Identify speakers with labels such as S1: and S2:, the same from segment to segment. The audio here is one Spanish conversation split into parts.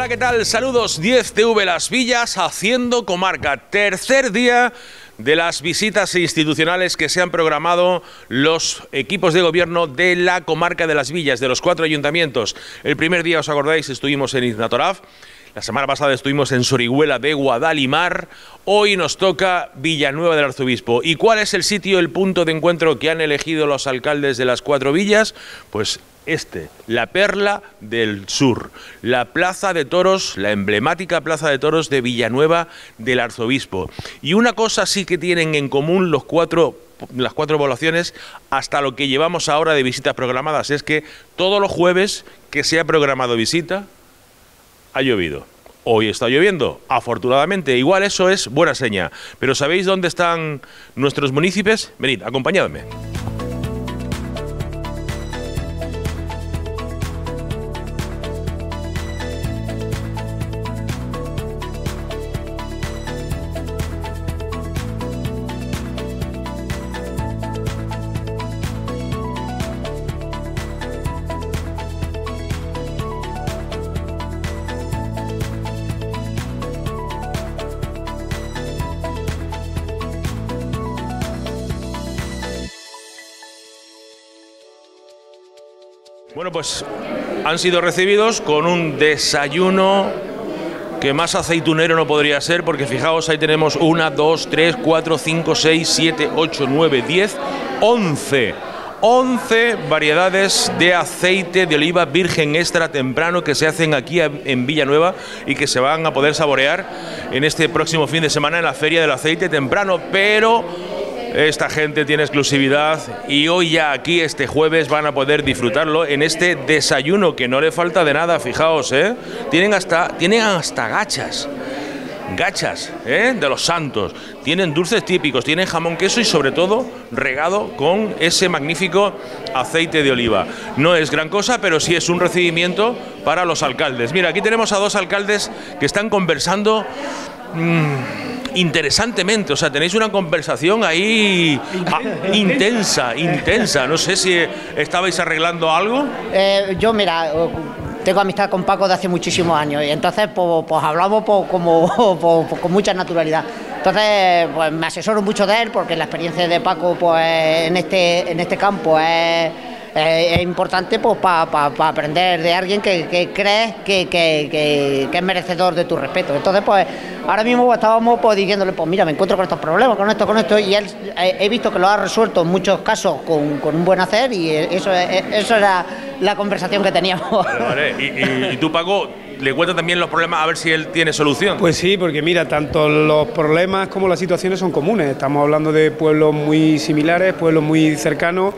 S1: ¿qué tal? Saludos 10TV Las Villas haciendo comarca. Tercer día de las visitas institucionales que se han programado los equipos de gobierno de la comarca de Las Villas, de los 4 ayuntamientos. El primer día, os acordáis, estuvimos en Iznátoraf. La semana pasada estuvimos en Sorihuela de Guadalimar. Hoy nos toca Villanueva del Arzobispo. ¿Y cuál es el sitio, el punto de encuentro que han elegido los alcaldes de las 4 villas? Pues la Perla del Sur, la Plaza de Toros, la emblemática Plaza de Toros de Villanueva del Arzobispo. Y una cosa sí que tienen en común las cuatro poblaciones, hasta lo que llevamos ahora de visitas programadas, es que todos los jueves que se ha programado visita, ha llovido. Hoy está lloviendo, afortunadamente. Igual eso es buena seña. Pero ¿sabéis dónde están nuestros municipios? Venid, acompañadme. Bueno, pues han sido recibidos con un desayuno que más aceitunero no podría ser, porque fijaos, ahí tenemos 1, 2, 3, 4, 5, 6, 7, 8, 9, 10, 11 variedades de aceite de oliva virgen extra temprano que se hacen aquí en Villanueva y que se van a poder saborear en este próximo fin de semana en la Feria del Aceite Temprano, pero esta gente tiene exclusividad y hoy ya aquí este jueves van a poder disfrutarlo en este desayuno que no le falta de nada, fijaos, tienen hasta gachas de los santos, tienen dulces típicos, tienen jamón, queso y sobre todo regado con ese magnífico aceite de oliva. No es gran cosa, pero sí es un recibimiento para los alcaldes. Mira, aquí tenemos a dos alcaldes que están conversando interesantemente, o sea, tenéis una conversación ahí intensa. No sé si estabais arreglando algo.
S2: Yo, mira, tengo amistad con Paco de hace muchísimos años y entonces pues hablamos con mucha naturalidad. Entonces, pues me asesoro mucho de él porque la experiencia de Paco pues en este campo es importante pues para aprender de alguien que crees que es merecedor de tu respeto. Entonces, pues ahora mismo estábamos pues diciéndole, pues mira, me encuentro con estos problemas, con esto, y él he visto que lo ha resuelto en muchos casos con un buen hacer, y eso era la conversación que teníamos.
S1: Vale. ¿Y tú, Paco, le cuentas también los problemas a ver si él tiene solución?
S3: Pues sí, porque mira, tanto los problemas como las situaciones son comunes. Estamos hablando de pueblos muy similares, pueblos muy cercanos,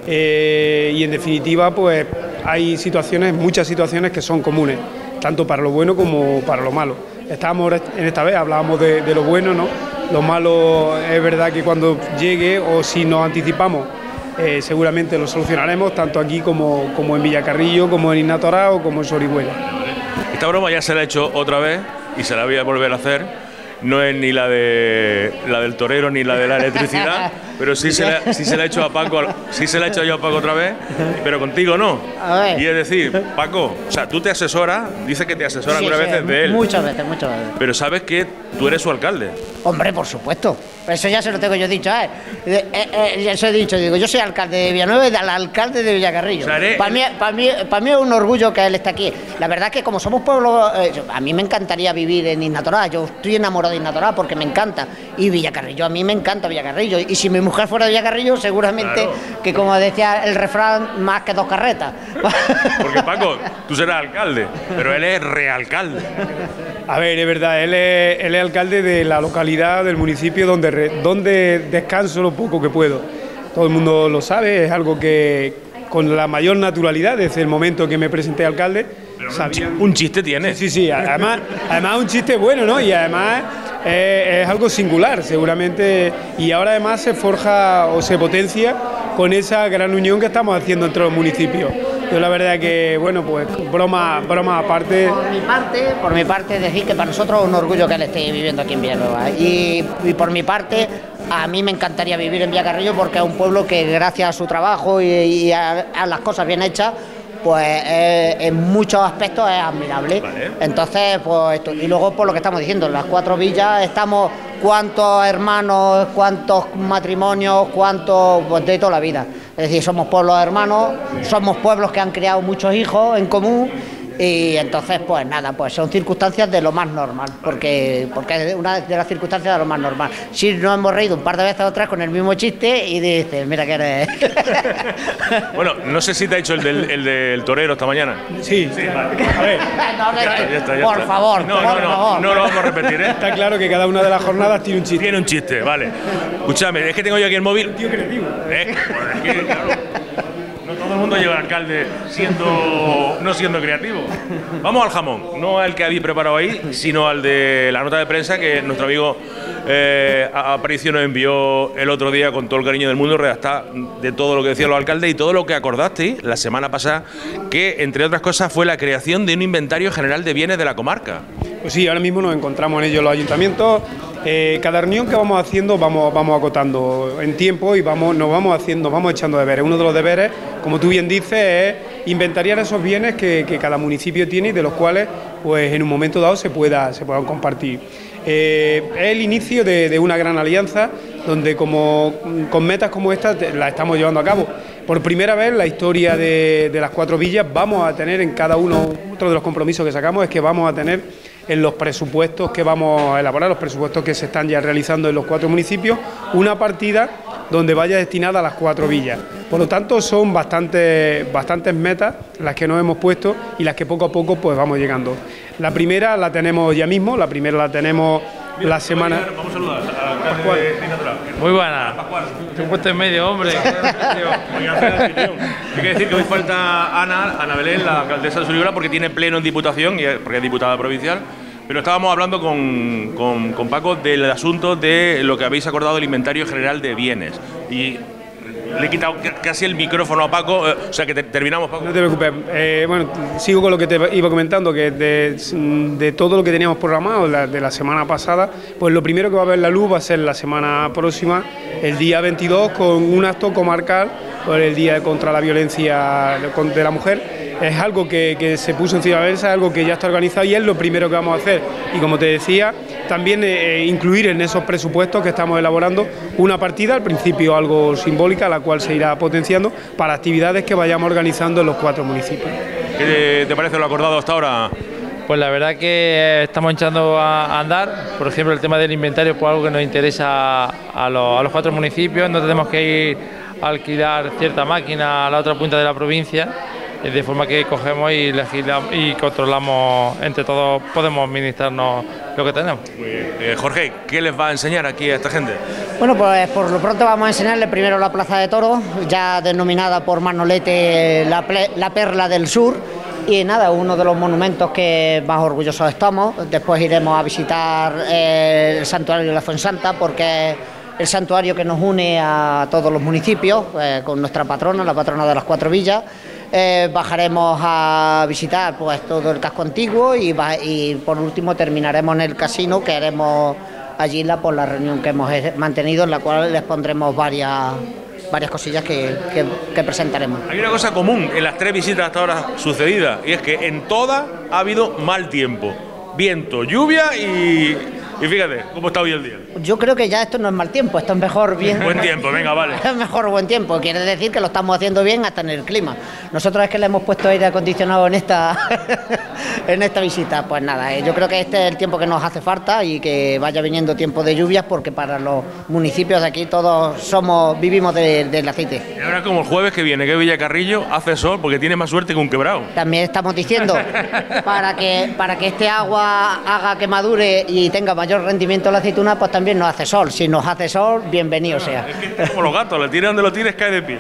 S3: y en definitiva pues hay muchas situaciones que son comunes, tanto para lo bueno como para lo malo. Estábamos en esta vez, hablábamos de lo bueno, ¿no? Lo malo es verdad que cuando llegue, o si nos anticipamos, seguramente lo solucionaremos, tanto aquí como en Villacarrillo, como en Iznátoraf o como en Sorihuela.
S1: Esta broma ya se la he hecho otra vez y se la voy a volver a hacer. No es ni la del torero ni la de la electricidad, pero sí se la he hecho a Paco, sí se la he hecho yo a Paco otra vez, pero contigo no. Y es decir, Paco, o sea, tú te asesoras, dice que te asesoras algunas veces de él.
S2: Muchas veces.
S1: Pero sabes que tú eres su alcalde.
S2: Hombre, por supuesto. Eso ya se lo tengo yo dicho a él. Ya se he dicho, digo, yo soy alcalde de Villanueva y del alcalde de Villacarrillo. O sea, para mí es un orgullo que él esté aquí. La verdad es que como somos pueblos, a mí me encantaría vivir en Iznátoraf. Yo estoy enamorado de Iznátoraf porque me encanta. Y Villacarrillo, a mí me encanta Villacarrillo. Y si mi mujer fuera de Villacarrillo, seguramente que, como decía el refrán, más que 2 carretas.
S1: Porque Paco, tú serás alcalde, pero él es realcalde.
S3: A ver, es verdad, él es alcalde de la localidad, del municipio donde descanso lo poco que puedo. Todo el mundo lo sabe, es algo que con la mayor naturalidad desde el momento que me presenté alcalde.
S1: Un chiste tiene.
S3: Sí, además un chiste bueno, ¿no? Y además es algo singular, seguramente, y ahora además se forja o se potencia con esa gran unión que estamos haciendo entre los municipios. Yo la verdad que, bueno, pues broma aparte.
S2: Por mi parte decir que para nosotros es un orgullo que él esté viviendo aquí en Villanueva. Y por mi parte, a mí me encantaría vivir en Villacarrillo porque es un pueblo que gracias a su trabajo y a las cosas bien hechas, pues en muchos aspectos es admirable.
S1: Vale.
S2: Entonces, pues esto. Y luego, por lo que estamos diciendo, en las 4 villas estamos cuántos hermanos, cuántos matrimonios, cuántos, pues de toda la vida. Es decir, somos pueblos hermanos, somos pueblos que han creado muchos hijos en común. Y entonces, pues nada, pues son circunstancias de lo más normal, porque es una de las circunstancias de lo más normal. Sí, nos hemos reído un par de veces o tres con el mismo chiste y dices, mira que eres...
S1: Bueno, no sé si te ha hecho el del torero esta mañana.
S3: Sí, vale. A ver,
S1: Ya está.
S2: Por favor,
S1: no lo vamos a repetir, ¿eh?
S3: está claro que cada una de las jornadas tiene un chiste.
S1: Tiene un chiste, vale. Escúchame, es que tengo yo aquí el móvil.
S3: Tío creativo.
S1: Pues es que, claro, no todo el mundo lleva al alcalde no siendo creativo. Vamos al jamón, no al que habéis preparado ahí, sino al de la nota de prensa que nuestro amigo Aparicio nos envió el otro día con todo el cariño del mundo, redactada de todo lo que decían los alcaldes y todo lo que acordasteis la semana pasada, que entre otras cosas fue la creación de un inventario general de bienes de la comarca.
S3: Pues sí, ahora mismo nos encontramos en ello los ayuntamientos. Cada reunión que vamos haciendo vamos acotando en tiempo y nos vamos echando deberes. Uno de los deberes, como tú bien dices, es inventariar esos bienes que cada municipio tiene y de los cuales pues en un momento dado se puedan compartir. Es el inicio de una gran alianza donde con metas como estas las estamos llevando a cabo. Por primera vez en la historia de las 4 villas vamos a tener en cada uno, otro de los compromisos que sacamos es que vamos a tener en los presupuestos que vamos a elaborar, los presupuestos que se están ya realizando en los 4 municipios, una partida donde vaya destinada a las 4 villas. Por lo tanto, son bastantes metas las que nos hemos puesto y las que poco a poco pues vamos llegando. La primera la tenemos ya mismo, la tenemos la semana...
S1: Vamos a saludar al alcalde de Natural.
S4: Muy buena. Te he puesto en medio, hombre.
S1: Hay que decir que hoy falta Ana Belén, la alcaldesa de Solibra, porque tiene pleno en Diputación, porque es diputada provincial. Pero estábamos hablando con Paco del asunto de lo que habéis acordado del inventario general de bienes. Y le he quitado casi el micrófono a Paco, o sea que terminamos, Paco.
S3: No te preocupes, bueno, sigo con lo que te iba comentando, que de todo lo que teníamos programado de la semana pasada, pues lo primero que va a ver la luz va a ser la semana próxima, el día 22, con un acto comarcal por el Día contra la Violencia de la Mujer. Es algo que se puso encima de la mesa, es algo que ya está organizado y es lo primero que vamos a hacer. Y como te decía, también incluir en esos presupuestos que estamos elaborando una partida, al principio algo simbólica, la cual se irá potenciando para actividades que vayamos organizando en los 4 municipios.
S1: ¿Qué te parece lo acordado hasta ahora?
S4: Pues la verdad que estamos echando a andar. Por ejemplo, el tema del inventario, pues algo que nos interesa a los 4 municipios. No tenemos que ir a alquilar cierta máquina a la otra punta de la provincia, de forma que cogemos y legislamos y controlamos entre todos, podemos administrarnos lo que tenemos.
S1: Jorge, ¿qué les va a enseñar aquí a esta gente?
S2: Bueno, pues por lo pronto vamos a enseñarle primero la Plaza de Toros, ya denominada por Manolete la Perla del Sur. Y nada, uno de los monumentos que más orgullosos estamos. Después iremos a visitar el Santuario de la Fuensanta, porque es el santuario que nos une a todos los municipios, con nuestra patrona, la patrona de las 4 villas. Bajaremos a visitar pues todo el casco antiguo y por último terminaremos en el casino, que haremos allí la reunión que hemos mantenido, en la cual les pondremos varias cosillas que presentaremos.
S1: Hay una cosa común en las 3 visitas hasta ahora sucedidas, y es que en todas ha habido mal tiempo, viento, lluvia y fíjate cómo está hoy el día.
S2: Yo creo que ya esto no es mal tiempo, esto es mejor bien.
S1: Buen tiempo, venga, vale.
S2: Es mejor buen tiempo, quiere decir que lo estamos haciendo bien hasta en el clima. Nosotros es que le hemos puesto aire acondicionado en esta visita. Pues nada, yo creo que este es el tiempo que nos hace falta y que vaya viniendo tiempo de lluvias, porque para los municipios de aquí todos vivimos del aceite.
S1: Y ahora como el jueves que viene, que Villacarrillo hace sol porque tiene más suerte que un quebrado.
S2: También estamos diciendo, para que este agua haga que madure y tenga mayor rendimiento la aceituna, pues también nos hace sol. Si nos hace sol, bienvenido sea.
S1: Es que es como los gatos, le tiras donde lo tires, cae de pie.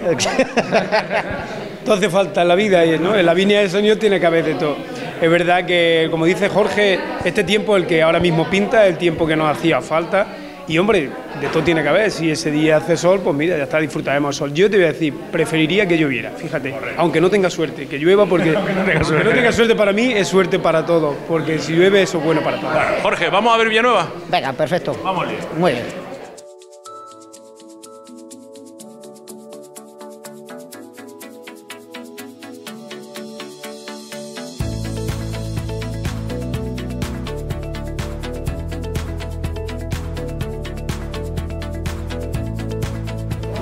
S3: Todo hace falta en la vida, ¿no? En la viña del Señor tiene que haber de todo. Es verdad que, como dice Jorge, este tiempo, el que ahora mismo pinta, es el tiempo que nos hacía falta. Y hombre, de todo tiene que haber. Si ese día hace sol, pues mira, ya está, disfrutaremos del sol. Yo te voy a decir, preferiría que lloviera, fíjate, aunque no tenga suerte, que llueva, porque aunque no tenga suerte para mí, es suerte para todos, porque si llueve eso es bueno para todos.
S1: Jorge, ¿vamos a ver Villanueva?
S2: Venga, perfecto.
S1: Vamos.
S2: Muy bien.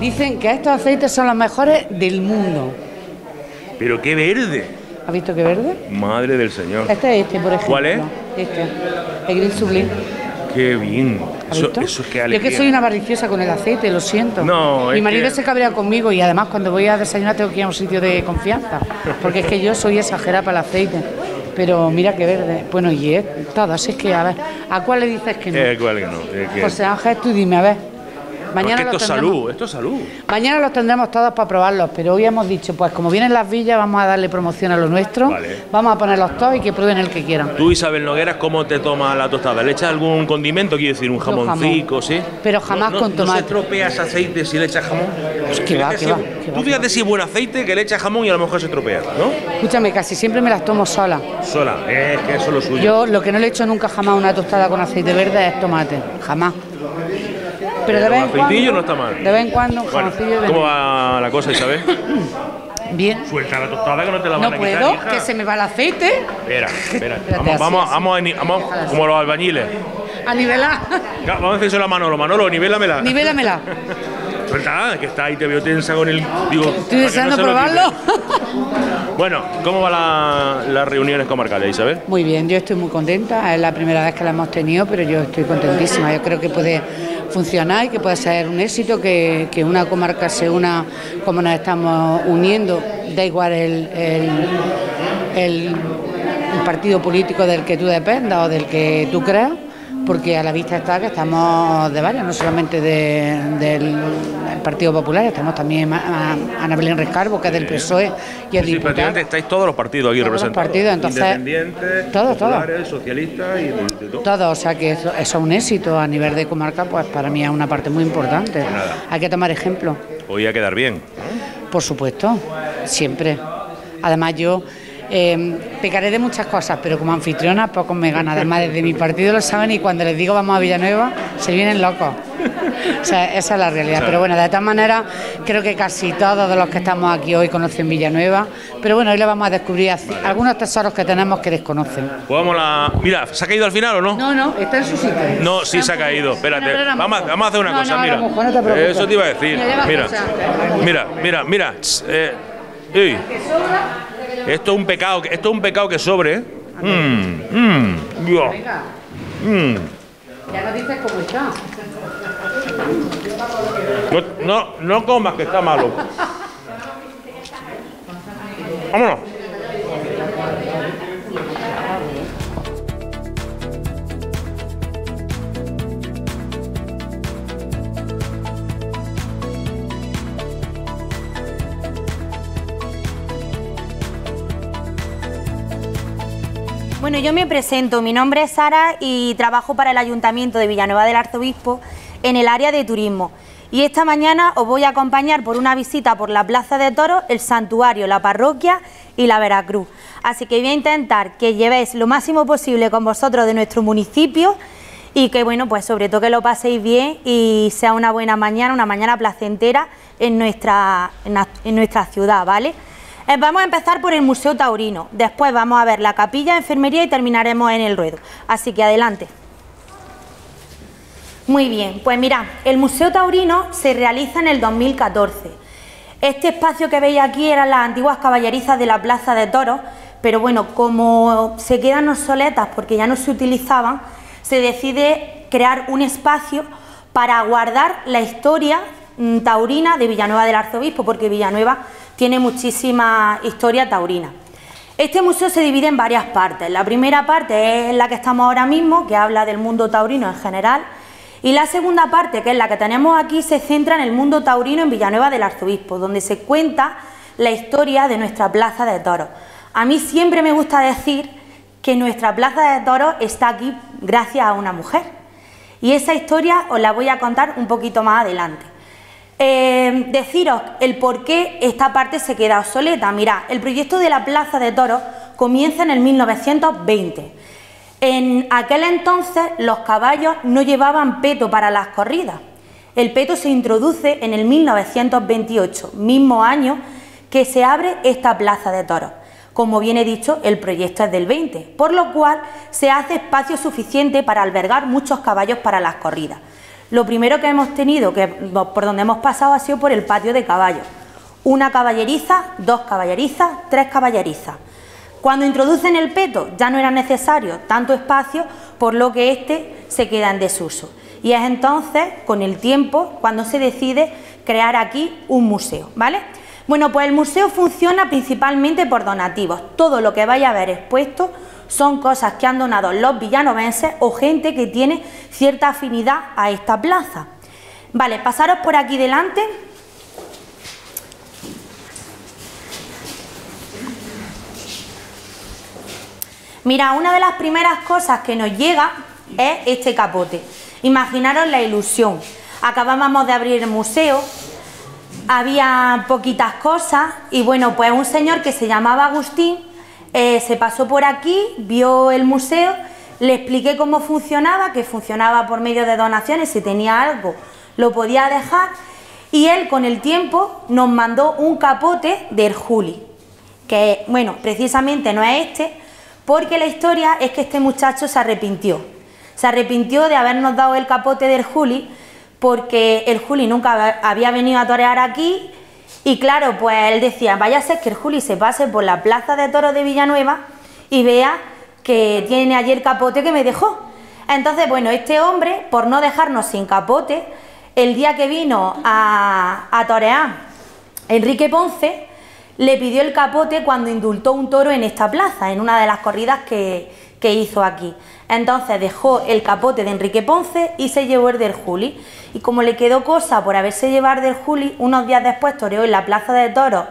S5: Dicen que estos aceites son los mejores del mundo.
S1: Pero qué verde.
S5: ¿Has visto qué verde?
S1: Madre del Señor.
S5: Este es este, por ejemplo.
S1: ¿Cuál es?
S5: Este, el Grill Sublime.
S1: Qué bien.
S5: ¿Has
S1: Eso
S5: visto?
S1: es que
S5: Yo
S1: alegría.
S5: que soy una avariciosa con el aceite, lo siento.
S1: No,
S5: Mi
S1: es
S5: marido
S1: que-
S5: se cabrea conmigo y además cuando voy a desayunar tengo que ir a un sitio de confianza, porque es que yo soy exagerada para el aceite. Pero mira qué verde. Bueno, y es todo, así es que a ver, ¿a cuál le dices que no?
S1: ¿Cuál que no?
S5: José Ángel, tú dime, a ver. Mañana
S1: Porque
S5: los
S1: esto es
S5: tendremos-
S1: salud, esto es salud.
S5: Mañana los tendremos todos para probarlos, pero hoy hemos dicho, pues como vienen las villas, vamos a darle promoción a lo nuestro.
S1: Vale.
S5: Vamos a ponerlos todos y que prueben el que quieran.
S1: Tú, Isabel Nogueras, ¿cómo te tomas la tostada? ¿Le echas algún condimento? Quiero decir, un
S5: Yo
S1: jamoncico, ¿sí?
S5: Pero jamás con
S1: ¿No
S5: tomate.
S1: se estropea ese aceite si le echas jamón?
S5: que va,
S1: Fíjate
S5: que va,
S1: si-
S5: que va,
S1: Tú
S5: que
S1: fíjate
S5: va.
S1: si es buen aceite que le echas jamón y a lo mejor se estropea, ¿no?
S5: Escúchame, casi siempre me las tomo sola.
S1: Sola, es que eso es lo suyo.
S5: Yo lo que no le echo nunca jamás a una tostada con aceite verde es tomate, jamás. Pero de
S1: Pero
S5: vez en cuando,
S1: aceitillo no está mal.
S5: de vez en cuando un
S1: Bueno,
S5: jamoncillo de
S1: ¿cómo va la cosa, Isabel?
S5: bien.
S1: Suelta la tostada que no te la
S5: No
S1: van a quitar,
S5: puedo,
S1: hija.
S5: que se me va el aceite.
S1: Espera, espera.
S5: Espérate, así,
S1: Vamos, como los albañiles.
S5: A nivelar.
S1: Vamos a decirse a Manolo, nivélamela.
S5: Nivélamela.
S1: Suelta, que está ahí, te veo tensa con el... Digo,
S5: Estoy deseando probarlo.
S1: Bueno, ¿cómo van las reuniones comarcales, Isabel?
S5: Muy bien, yo estoy muy contenta. Es la primera vez que la hemos tenido, pero yo estoy contentísima. Yo creo que puede funcionar y que puede ser un éxito, que una comarca se una como nos estamos uniendo. Da igual el partido político del que tú dependas o del que tú creas, porque a la vista está que estamos de varios, no solamente del Partido Popular, estamos también a Ana Belén Rescarbo, que es del PSOE y es
S1: Sí,
S5: diputada.
S1: prácticamente estáis todos los partidos aquí
S5: Todos los
S1: representados.
S5: partidos, entonces,
S1: Independientes,
S5: todo.
S1: populares, socialistas y de todo.
S5: Todo, o sea que eso es un éxito a nivel de comarca, pues para mí es una parte muy importante.
S1: nada.
S5: Hay que tomar ejemplo,
S1: Hoy a quedar bien.
S5: por supuesto, siempre. Además yo pecaré de muchas cosas, pero como anfitriona pocos me ganan. Además desde mi partido lo saben y cuando les digo vamos a Villanueva se vienen locos. O sea, esa es la realidad. Pero bueno, de todas maneras creo que casi todos de los que estamos aquí hoy conocen Villanueva. Pero bueno, hoy le vamos a descubrir algunos tesoros que tenemos que desconocen.
S1: Pues vamos Mira, ¿se ha caído al final o no?
S5: No, está en su sitio.
S1: No, sí se ha caído. Espérate. Vamos a hacer una
S5: No,
S1: cosa,
S5: no,
S1: mira.
S5: no, mujer, no te preocupes.
S1: Eso te iba a decir.
S5: Mira,
S1: Mira. Uy. Esto es un pecado que sobre. Dios.
S5: Ya nos dices cómo está.
S1: No comas, que está malo. Vámonos.
S6: Bueno, yo me presento, mi nombre es Sara y trabajo para el Ayuntamiento de Villanueva del Arzobispo en el área de turismo. Y esta mañana os voy a acompañar por una visita por la Plaza de Toros, el Santuario, la Parroquia y la Veracruz. Así que voy a intentar que llevéis lo máximo posible con vosotros de nuestro municipio y que, bueno, pues sobre todo que lo paséis bien y sea una buena mañana, una mañana placentera en nuestra ciudad, ¿vale? Vamos a empezar por el Museo Taurino, después vamos a ver la capilla, enfermería y terminaremos en el ruedo. Así que adelante. Muy bien, pues mirad, el Museo Taurino se realiza en el 2014. Este espacio que veis aquí eran las antiguas caballerizas de la Plaza de Toros, pero bueno, como se quedan obsoletas porque ya no se utilizaban, se decide crear un espacio para guardar la historia taurina de Villanueva del Arzobispo, porque Villanueva tiene muchísima historia taurina. Este museo se divide en varias partes. La primera parte es la que estamos ahora mismo, que habla del mundo taurino en general, y la segunda parte, que es la que tenemos aquí, se centra en el mundo taurino en Villanueva del Arzobispo, donde se cuenta la historia de nuestra Plaza de Toros. A mí siempre me gusta decir que nuestra Plaza de Toros está aquí gracias a una mujer, y esa historia os la voy a contar un poquito más adelante. Deciros el por qué esta parte se queda obsoleta. Mirad, el proyecto de la Plaza de Toros comienza en el 1920. En aquel entonces los caballos no llevaban peto para las corridas. El peto se introduce en el 1928, mismo año que se abre esta Plaza de Toros. Como bien he dicho, el proyecto es del 20, por lo cual se hace espacio suficiente para albergar muchos caballos para las corridas. lo primero que hemos tenido, por donde hemos pasado, ha sido por el patio de caballos. Una caballeriza, 2 caballerizas, 3 caballerizas. Cuando introducen el peto ya no era necesario tanto espacio, por lo que este se queda en desuso. Y es entonces, con el tiempo, cuando se decide crear aquí un museo, ¿vale? Bueno, pues el museo funciona principalmente por donativos. Todo lo que vaya a ver expuesto son cosas que han donado los villanovenses o gente que tiene cierta afinidad a esta plaza. Vale, pasaros por aquí delante. Mira, una de las primeras cosas que nos llega es este capote. Imaginaros la ilusión. Acabábamos de abrir el museo, había poquitas cosas y bueno, pues un señor que se llamaba Agustín se pasó por aquí, vio el museo, le expliqué cómo funcionaba, que funcionaba por medio de donaciones, si tenía algo lo podía dejar, y él con el tiempo nos mandó un capote del Juli, que bueno, precisamente no es este, porque la historia es que este muchacho se arrepintió de habernos dado el capote del Juli, porque el Juli nunca había venido a torear aquí y claro, pues él decía, vaya a ser que el Juli se pase por la plaza de toros de Villanueva y vea que tiene allí el capote que me dejó. Entonces, bueno, este hombre, por no dejarnos sin capote, el día que vino a torear Enrique Ponce, le pidió el capote cuando indultó un toro en esta plaza, en una de las corridas que hizo aquí. Entonces dejó el capote de Enrique Ponce y se llevó el del Juli. Y como le quedó cosa por haberse llevado del Juli, unos días después toreó en la plaza de toros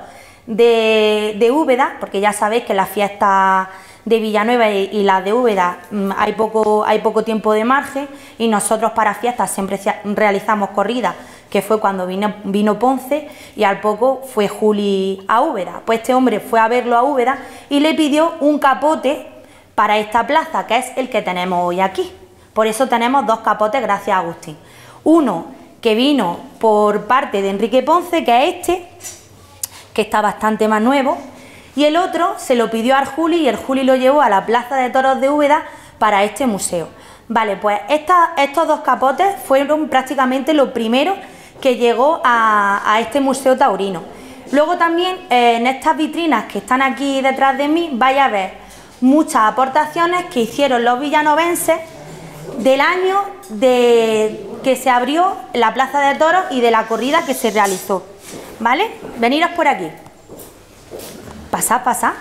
S6: de Úbeda, porque ya sabéis que las fiestas de Villanueva y las de Úbeda hay poco tiempo de margen, y nosotros para fiestas siempre realizamos corridas, que fue cuando vino Ponce y al poco fue Juli a Úbeda. Pues este hombre fue a verlo a Úbeda y le pidió un capote para esta plaza, que es el que tenemos hoy aquí. Por eso tenemos 2 capotes gracias a Agustín. Uno que vino por parte de Enrique Ponce, que es este, que está bastante más nuevo, y el otro se lo pidió al Juli y el Juli lo llevó a la plaza de toros de Úbeda para este museo. Vale, pues estos 2 capotes fueron prácticamente lo primero que llegó a este museo taurino. Luego también en estas vitrinas que están aquí detrás de mí vais a ver muchas aportaciones que hicieron los villanovenses del año que se abrió la plaza de toros y de la corrida que se realizó, ¿vale? Veniros por aquí. Pasad, pasad.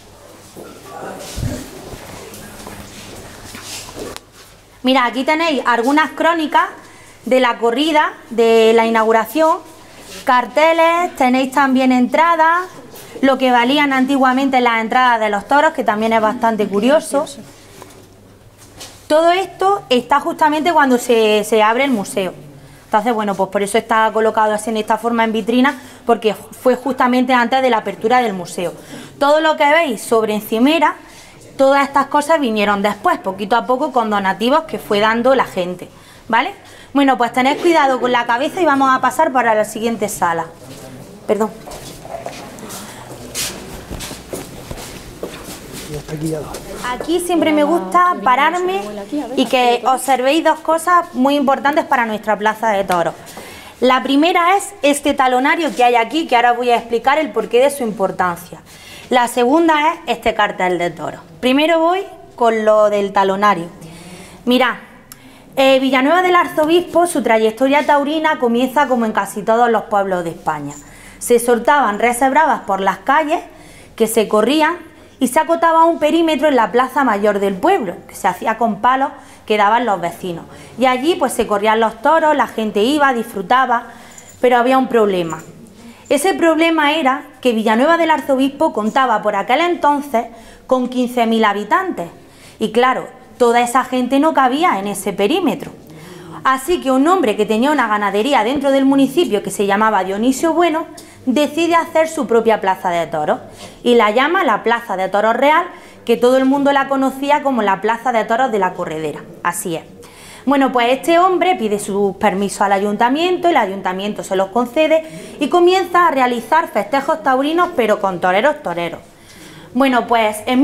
S6: Mira, aquí tenéis algunas crónicas de la corrida, de la inauguración, carteles, tenéis también entradas, lo que valían antiguamente las entradas de los toros, que también es bastante curioso. Todo esto está justamente cuando se abre el museo. Entonces, bueno, pues por eso está colocado así en esta forma en vitrina, porque fue justamente antes de la apertura del museo. Todo lo que veis sobre encimera, todas estas cosas vinieron después, poquito a poco, con donativos que fue dando la gente, ¿vale? Bueno, pues tened cuidado con la cabeza y vamos a pasar para la siguiente sala. Perdón. Aquí siempre me gusta pararme y que observéis 2 cosas muy importantes para nuestra plaza de toros. La primera es este talonario que hay aquí, que ahora voy a explicar el porqué de su importancia. La segunda es este cartel de toros. Primero voy con lo del talonario. Mirad, Villanueva del Arzobispo, su trayectoria taurina comienza como en casi todos los pueblos de España. Se soltaban reses bravas por las calles que se corrían y se acotaba un perímetro en la plaza mayor del pueblo, que se hacía con palos que daban los vecinos. Y allí pues se corrían los toros, la gente iba, disfrutaba, pero había un problema. Ese problema era que Villanueva del Arzobispo contaba por aquel entonces con 15.000 habitantes. Y claro, toda esa gente no cabía en ese perímetro. Así que un hombre que tenía una ganadería dentro del municipio, que se llamaba Dionisio Bueno, decide hacer su propia plaza de toros y la llama la Plaza de Toros Real, que todo el mundo la conocía como la Plaza de Toros de la Corredera. Así es. Bueno, pues este hombre pide sus permisos al ayuntamiento, el ayuntamiento se los concede y comienza a realizar festejos taurinos, pero con toreros. Bueno, pues en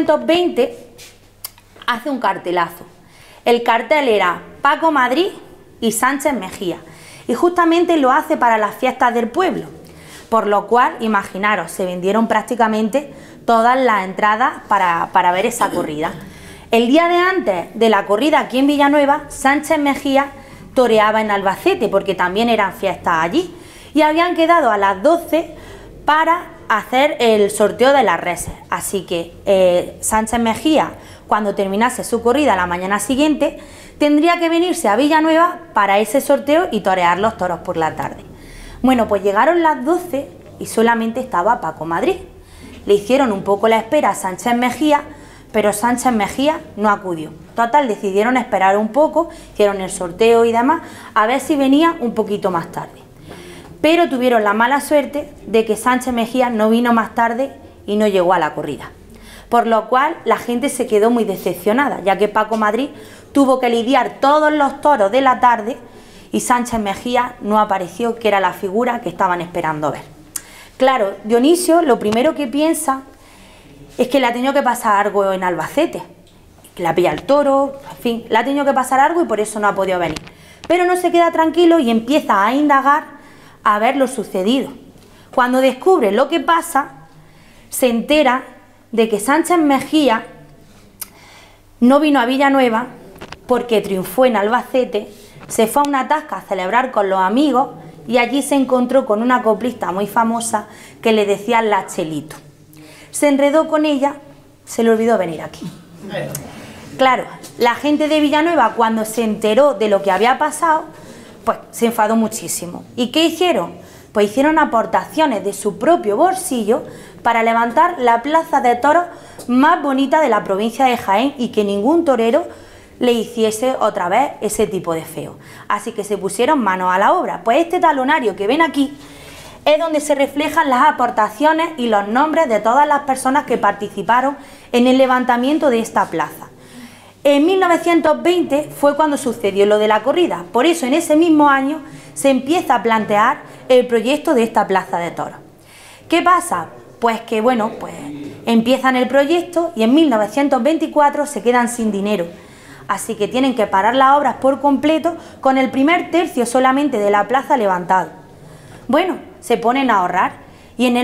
S6: 1920 hace un cartelazo. El cartel era Paco Madrid, y Sánchez Mejía, y justamente lo hace para las fiestas del pueblo, por lo cual, imaginaros, se vendieron prácticamente todas las entradas para ver esa corrida. El día de antes de la corrida aquí en Villanueva, Sánchez Mejía toreaba en Albacete, porque también eran fiestas allí, y habían quedado a las 12 para hacer el sorteo de las reses. Así que Sánchez Mejía, cuando terminase su corrida la mañana siguiente, tendría que venirse a Villanueva para ese sorteo y torear los toros por la tarde. Bueno, pues llegaron las 12 y solamente estaba Paco Madrid. Le hicieron un poco la espera a Sánchez Mejía, pero Sánchez Mejía no acudió. Total, decidieron esperar un poco, hicieron el sorteo y demás, a ver si venía un poquito más tarde. Pero tuvieron la mala suerte de que Sánchez Mejía no vino más tarde y no llegó a la corrida. Por lo cual la gente se quedó muy decepcionada, ya que Paco Madrid tuvo que lidiar todos los toros de la tarde y Sánchez Mejía no apareció, que era la figura que estaban esperando ver. Claro, Dionisio lo primero que piensa es que le ha tenido que pasar algo en Albacete, que le ha pillado el toro, en fin, le ha tenido que pasar algo y por eso no ha podido venir. Pero no se queda tranquilo y empieza a indagar a ver lo sucedido. Cuando descubre lo que pasa, se entera de que Sánchez Mejía no vino a Villanueva porque triunfó en Albacete, se fue a una tasca a celebrar con los amigos y allí se encontró con una coplista muy famosa que le decía La Chelito. Se enredó con ella, se le olvidó venir aquí. Claro, la gente de Villanueva, cuando se enteró de lo que había pasado, pues se enfadó muchísimo. ¿Y qué hicieron? Pues hicieron aportaciones de su propio bolsillo para levantar la plaza de toros más bonita de la provincia de Jaén y que ningún torero le hiciese otra vez ese tipo de feo. Así que se pusieron manos a la obra. Pues este talonario que ven aquí es donde se reflejan las aportaciones y los nombres de todas las personas que participaron en el levantamiento de esta plaza. En 1920 fue cuando sucedió lo de la corrida, por eso en ese mismo año se empieza a plantear el proyecto de esta plaza de toros. ¿Qué pasa? Pues que bueno, pues empiezan el proyecto y en 1924 se quedan sin dinero, así que tienen que parar las obras por completo con el primer tercio solamente de la plaza levantado. Bueno, se ponen a ahorrar y en el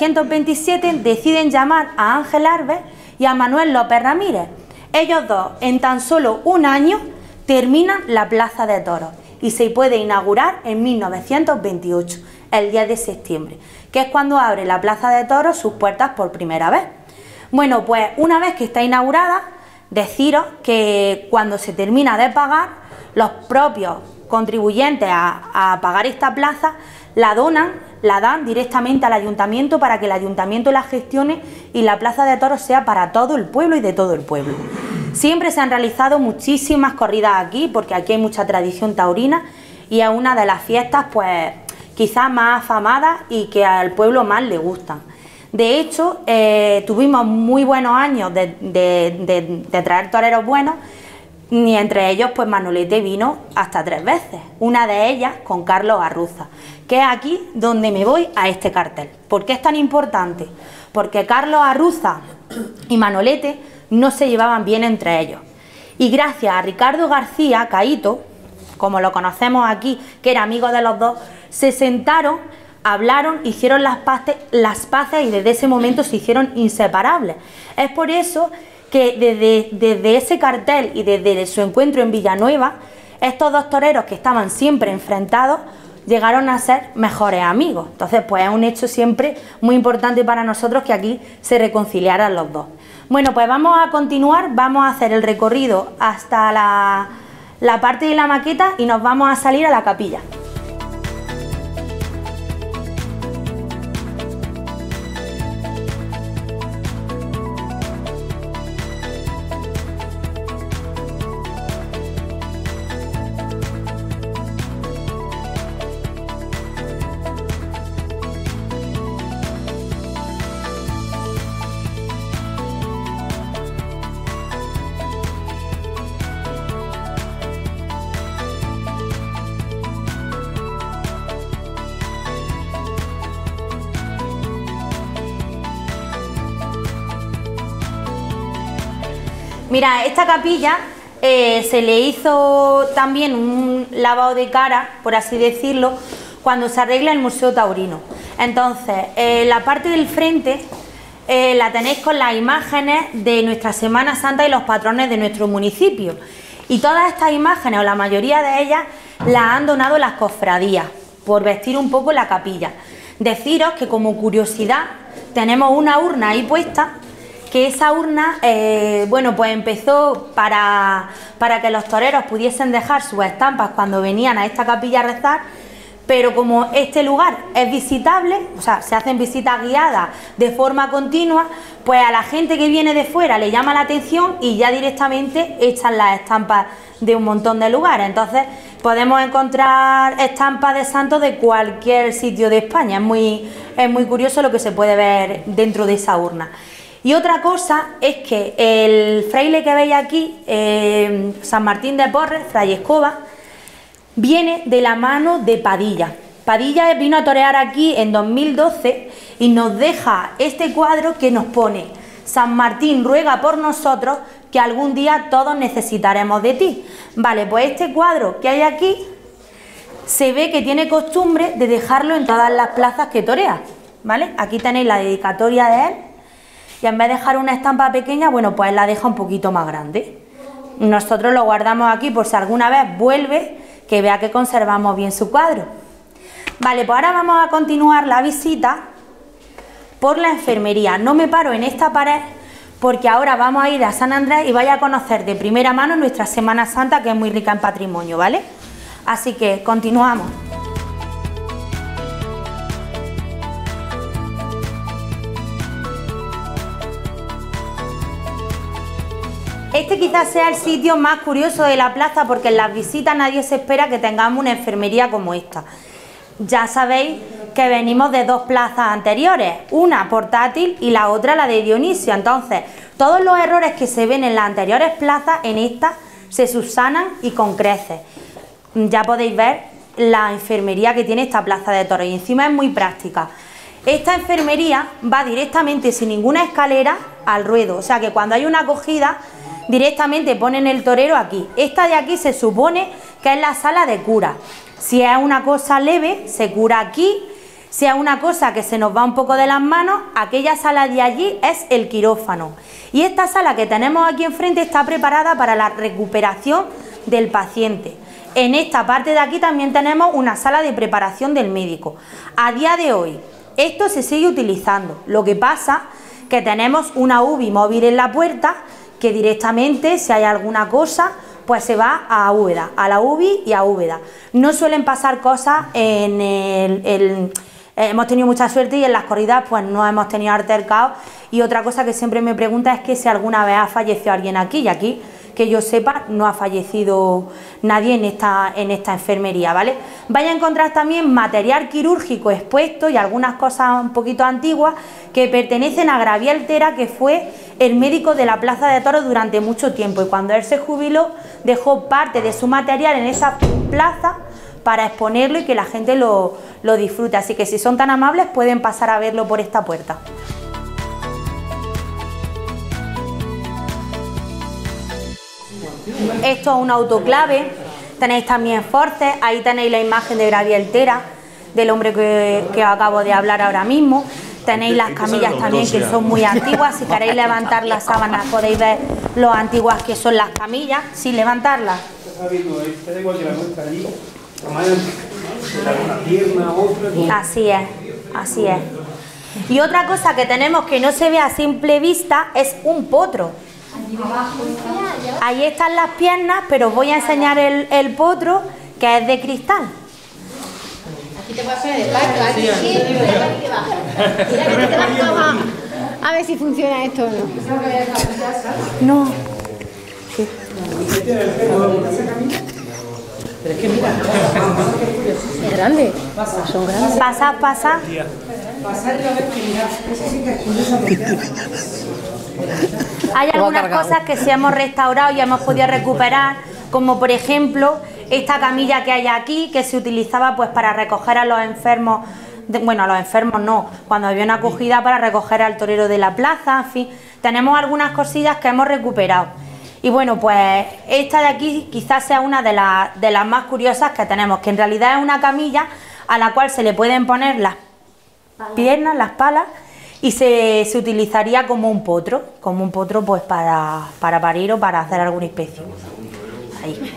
S6: 1927 deciden llamar a Ángel Arves y a Manuel López Ramírez. Ellos dos, en tan solo un año, terminan la plaza de toros y se puede inaugurar en 1928, el 10 de septiembre, que es cuando abre la plaza de toros sus puertas por primera vez. Bueno, pues una vez que está inaugurada, deciros que cuando se termina de pagar, los propios contribuyentes a pagar esta plaza la dan directamente al ayuntamiento para que el ayuntamiento la gestione y la plaza de toros sea para todo el pueblo y de todo el pueblo. Siempre se han realizado muchísimas corridas aquí porque aquí hay mucha tradición taurina y es una de las fiestas pues quizás más afamadas y que al pueblo más le gustan. De hecho, tuvimos muy buenos años de traer toreros buenos y entre ellos pues Manolete vino hasta 3 veces, una de ellas con Carlos Arruza, que es aquí donde me voy a este cartel. ¿Por qué es tan importante? Porque Carlos Arruza y Manolete no se llevaban bien entre ellos y gracias a Ricardo García Caíto, como lo conocemos aquí, que era amigo de los dos, se sentaron, hablaron, hicieron las paces y desde ese momento se hicieron inseparables. Es por eso que desde ese cartel y desde su encuentro en Villanueva, estos dos toreros que estaban siempre enfrentados llegaron a ser mejores amigos. Entonces, pues es un hecho siempre muy importante para nosotros que aquí se reconciliaran los dos. Bueno, pues vamos a continuar, vamos a hacer el recorrido hasta la parte de la maqueta y nos vamos a salir a la capilla. Mira, esta capilla se le hizo también un lavado de cara, por así decirlo, cuando se arregla el Museo Taurino. Entonces, la parte del frente la tenéis con las imágenes de nuestra Semana Santa y los patrones de nuestro municipio. Y todas estas imágenes, o la mayoría de ellas, las han donado las cofradías, por vestir un poco la capilla. Deciros que, como curiosidad, tenemos una urna ahí puesta, que esa urna, bueno, pues empezó para que los toreros pudiesen dejar sus estampas cuando venían a esta capilla a rezar, pero como este lugar es visitable, o sea, se hacen visitas guiadas de forma continua, pues a la gente que viene de fuera le llama la atención y ya directamente echan las estampas de un montón de lugares. Entonces podemos encontrar estampas de santos de cualquier sitio de España. Es muy curioso lo que se puede ver dentro de esa urna. Y otra cosa es que el fraile que veis aquí, San Martín de Porres, Fray Escoba, viene de la mano de Padilla. Padilla vino a torear aquí en 2012 y nos deja este cuadro que nos pone: San Martín ruega por nosotros, que algún día todos necesitaremos de ti. Vale, pues este cuadro que hay aquí se ve que tiene costumbre de dejarlo en todas las plazas que torea, ¿vale? Aquí tenéis la dedicatoria de él, y en vez de dejar una estampa pequeña, bueno, pues la deja un poquito más grande. Nosotros lo guardamos aquí por si alguna vez vuelve, que vea que conservamos bien su cuadro. Vale, pues ahora vamos a continuar la visita por la enfermería. No me paro en esta pared porque ahora vamos a ir a San Andrés y vais a conocer de primera mano nuestra Semana Santa, que es muy rica en patrimonio, ¿vale? Así que continuamos. Este quizás sea el sitio más curioso de la plaza, porque en las visitas nadie se espera que tengamos una enfermería como esta. Ya sabéis que venimos de dos plazas anteriores, una portátil y la otra la de Dionisio. Entonces, todos los errores que se ven en las anteriores plazas, en esta se subsanan y con creces. Ya podéis ver la enfermería que tiene esta plaza de toros, y encima es muy práctica. Esta enfermería va directamente sin ninguna escalera al ruedo, o sea que cuando hay una acogida directamente ponen el torero aquí. Esta de aquí se supone que es la sala de cura. Si es una cosa leve, se cura aquí. Si es una cosa que se nos va un poco de las manos, aquella sala de allí es el quirófano. Y esta sala que tenemos aquí enfrente está preparada para la recuperación del paciente. En esta parte de aquí también tenemos una sala de preparación del médico. A día de hoy, esto se sigue utilizando. Lo que pasa que tenemos una UBI móvil en la puerta, que directamente, si hay alguna cosa, pues se va a Úbeda, a la UBI y a Úbeda. No suelen pasar cosas en hemos tenido mucha suerte y en las corridas pues no hemos tenido altercados. Y otra cosa que siempre me pregunta es que si alguna vez ha fallecido alguien aquí, y aquí, que yo sepa, no ha fallecido nadie en esta enfermería, ¿vale? Vais a encontrar también material quirúrgico expuesto y algunas cosas un poquito antiguas que pertenecen a Gabriel Tera, que fue el médico de la Plaza de Toros durante mucho tiempo, y cuando él se jubiló dejó parte de su material en esa plaza para exponerlo y que la gente lo disfrute. Así que si son tan amables pueden pasar a verlo por esta puerta. Esto es un autoclave, tenéis también forces, ahí tenéis la imagen de Gabriel Tera, del hombre que acabo de hablar ahora mismo. Tenéis las camillas también, que son muy antiguas. Si queréis levantar las sábanas podéis ver lo antiguas que son las camillas, sin levantarlas. Así es, así es. Y otra cosa que tenemos que no se ve a simple vista es un potro. Ahí están las piernas, pero os voy a enseñar el potro, que es de cristal.
S7: Aquí te puedes poner de pacto, aquí sí, que baja. Mira que te vas a ver si funciona esto o no.
S6: No.
S7: Pero es que mira, es grande, son grandes.
S6: Pasa. Hay algunas cosas que sí hemos restaurado y hemos podido recuperar, como por ejemplo esta camilla que hay aquí, que se utilizaba pues para recoger a los enfermos, bueno, a los enfermos no, cuando había una acogida para recoger al torero de la plaza. En fin, tenemos algunas cosillas que hemos recuperado. Y bueno, pues esta de aquí quizás sea una de las más curiosas que tenemos, que en realidad es una camilla a la cual se le pueden poner las piernas, las palas, y se utilizaría como un potro pues para parir o para hacer alguna especie. Ahí.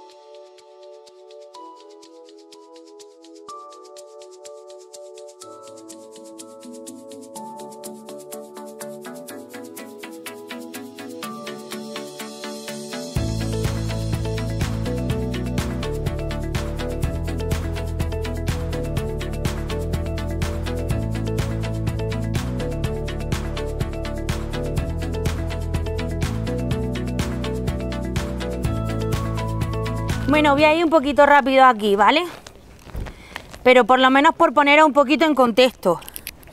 S6: Bueno, voy a ir un poquito rápido aquí, ¿vale? Pero por lo menos por poner un poquito en contexto.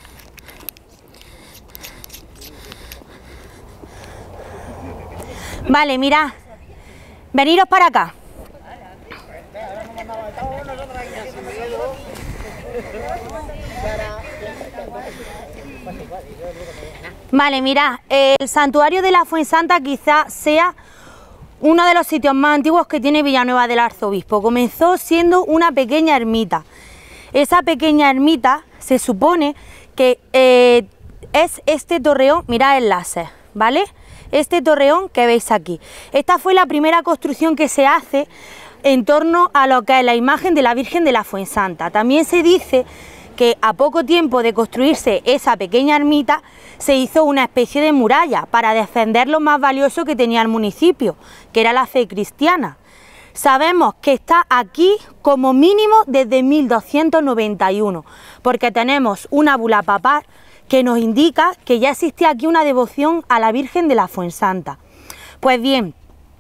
S6: Vale, mirad. Veniros para acá. Vale, mirad. El santuario de la Fuensanta quizás sea uno de los sitios más antiguos que tiene Villanueva del Arzobispo. Comenzó siendo una pequeña ermita. Esa pequeña ermita se supone que es este torreón, mirad el láser, ¿vale? Este torreón que veis aquí. Esta fue la primera construcción que se hace en torno a lo que es la imagen de la Virgen de la Fuensanta. También se dice que a poco tiempo de construirse esa pequeña ermita se hizo una especie de muralla para defender lo más valioso que tenía el municipio, que era la fe cristiana. Sabemos que está aquí como mínimo desde 1291, porque tenemos una bula papal que nos indica que ya existía aquí una devoción a la Virgen de la Fuensanta. Pues bien,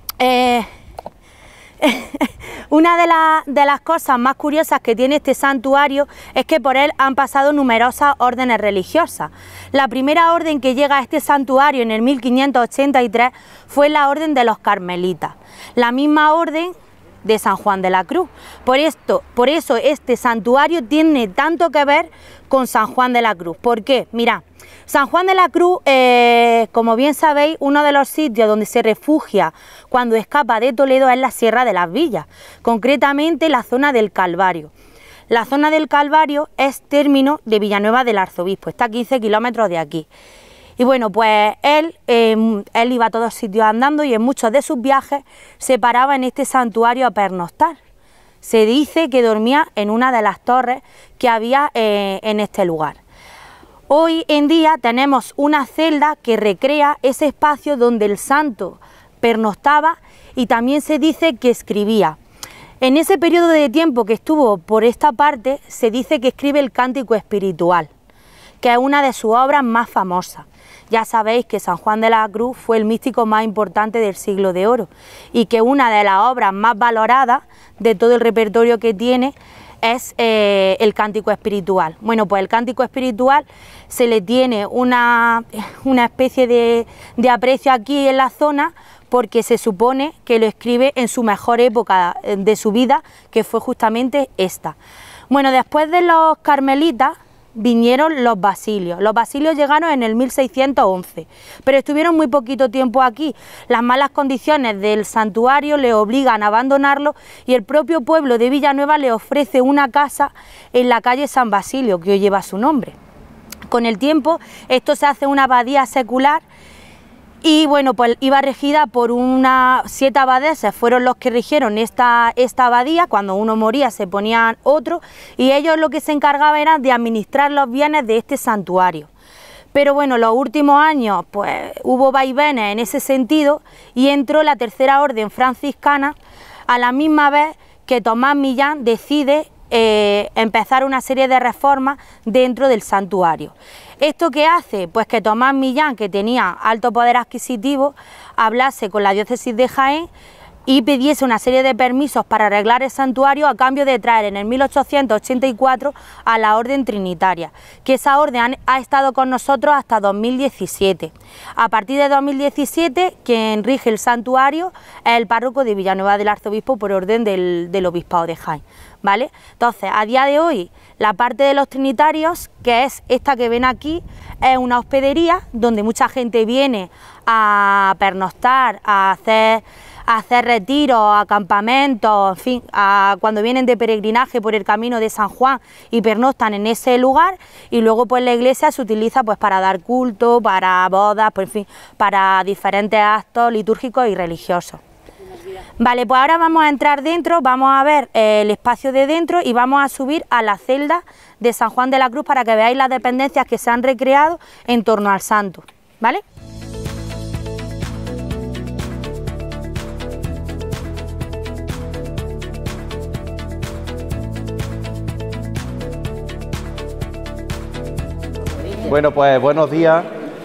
S6: una de las cosas más curiosas que tiene este santuario es que por él han pasado numerosas órdenes religiosas. La primera orden que llega a este santuario en el 1583 fue la orden de los carmelitas, la misma orden de San Juan de la Cruz. Por eso este santuario tiene tanto que ver con San Juan de la Cruz. ¿Por qué? Mirad, San Juan de la Cruz, como bien sabéis, uno de los sitios donde se refugia cuando escapa de Toledo es la Sierra de las Villas, concretamente la zona del Calvario. La zona del Calvario es término de Villanueva del Arzobispo, está a 15 kilómetros de aquí. Y bueno, pues él iba a todos sitios andando y en muchos de sus viajes se paraba en este santuario a pernoctar. Se dice que dormía en una de las torres que había en este lugar. Hoy en día tenemos una celda que recrea ese espacio donde el santo pernoctaba y también se dice que escribía. En ese periodo de tiempo que estuvo por esta parte se dice que escribe el Cántico Espiritual, que es una de sus obras más famosas. Ya sabéis que San Juan de la Cruz fue el místico más importante del Siglo de Oro y que una de las obras más valoradas de todo el repertorio que tiene es el Cántico Espiritual. Bueno, pues el Cántico Espiritual se le tiene una especie de aprecio aquí en la zona porque se supone que lo escribe en su mejor época de su vida, que fue justamente esta. Bueno, después de los carmelitas vinieron los basilios. Los basilios llegaron en el 1611, pero estuvieron muy poquito tiempo aquí. Las malas condiciones del santuario le obligan a abandonarlo y el propio pueblo de Villanueva le ofrece una casa en la calle San Basilio, que hoy lleva su nombre. Con el tiempo esto se hace una abadía secular y bueno, pues iba regida por 7 abadeses, fueron los que rigieron esta abadía. Cuando uno moría se ponían otro y ellos lo que se encargaban era de administrar los bienes de este santuario. Pero bueno, los últimos años pues hubo vaivenes en ese sentido y entró la tercera orden franciscana a la misma vez que Tomás Millán decide empezar una serie de reformas dentro del santuario. ¿Esto qué hace? Pues que Tomás Millán, que tenía alto poder adquisitivo, hablase con la diócesis de Jaén, y pidiese una serie de permisos para arreglar el santuario a cambio de traer en el 1884 a la Orden Trinitaria, que esa orden ha estado con nosotros hasta 2017. A partir de 2017, quien rige el santuario es el párroco de Villanueva del Arzobispo por orden del Obispado de Jaén, ¿vale? Entonces, a día de hoy, la parte de los trinitarios, que es esta que ven aquí, es una hospedería donde mucha gente viene a pernoctar, a hacer retiros, acampamentos, en fin, cuando vienen de peregrinaje por el camino de San Juan y pernoctan en ese lugar, y luego pues la iglesia se utiliza pues para dar culto, para bodas, pues, en fin, para diferentes actos litúrgicos y religiosos. Vale, pues ahora vamos a entrar dentro, vamos a ver el espacio de dentro y vamos a subir a la celda de San Juan de la Cruz para que veáis las dependencias que se han recreado en torno al santo, ¿vale?
S8: Bueno, pues buenos días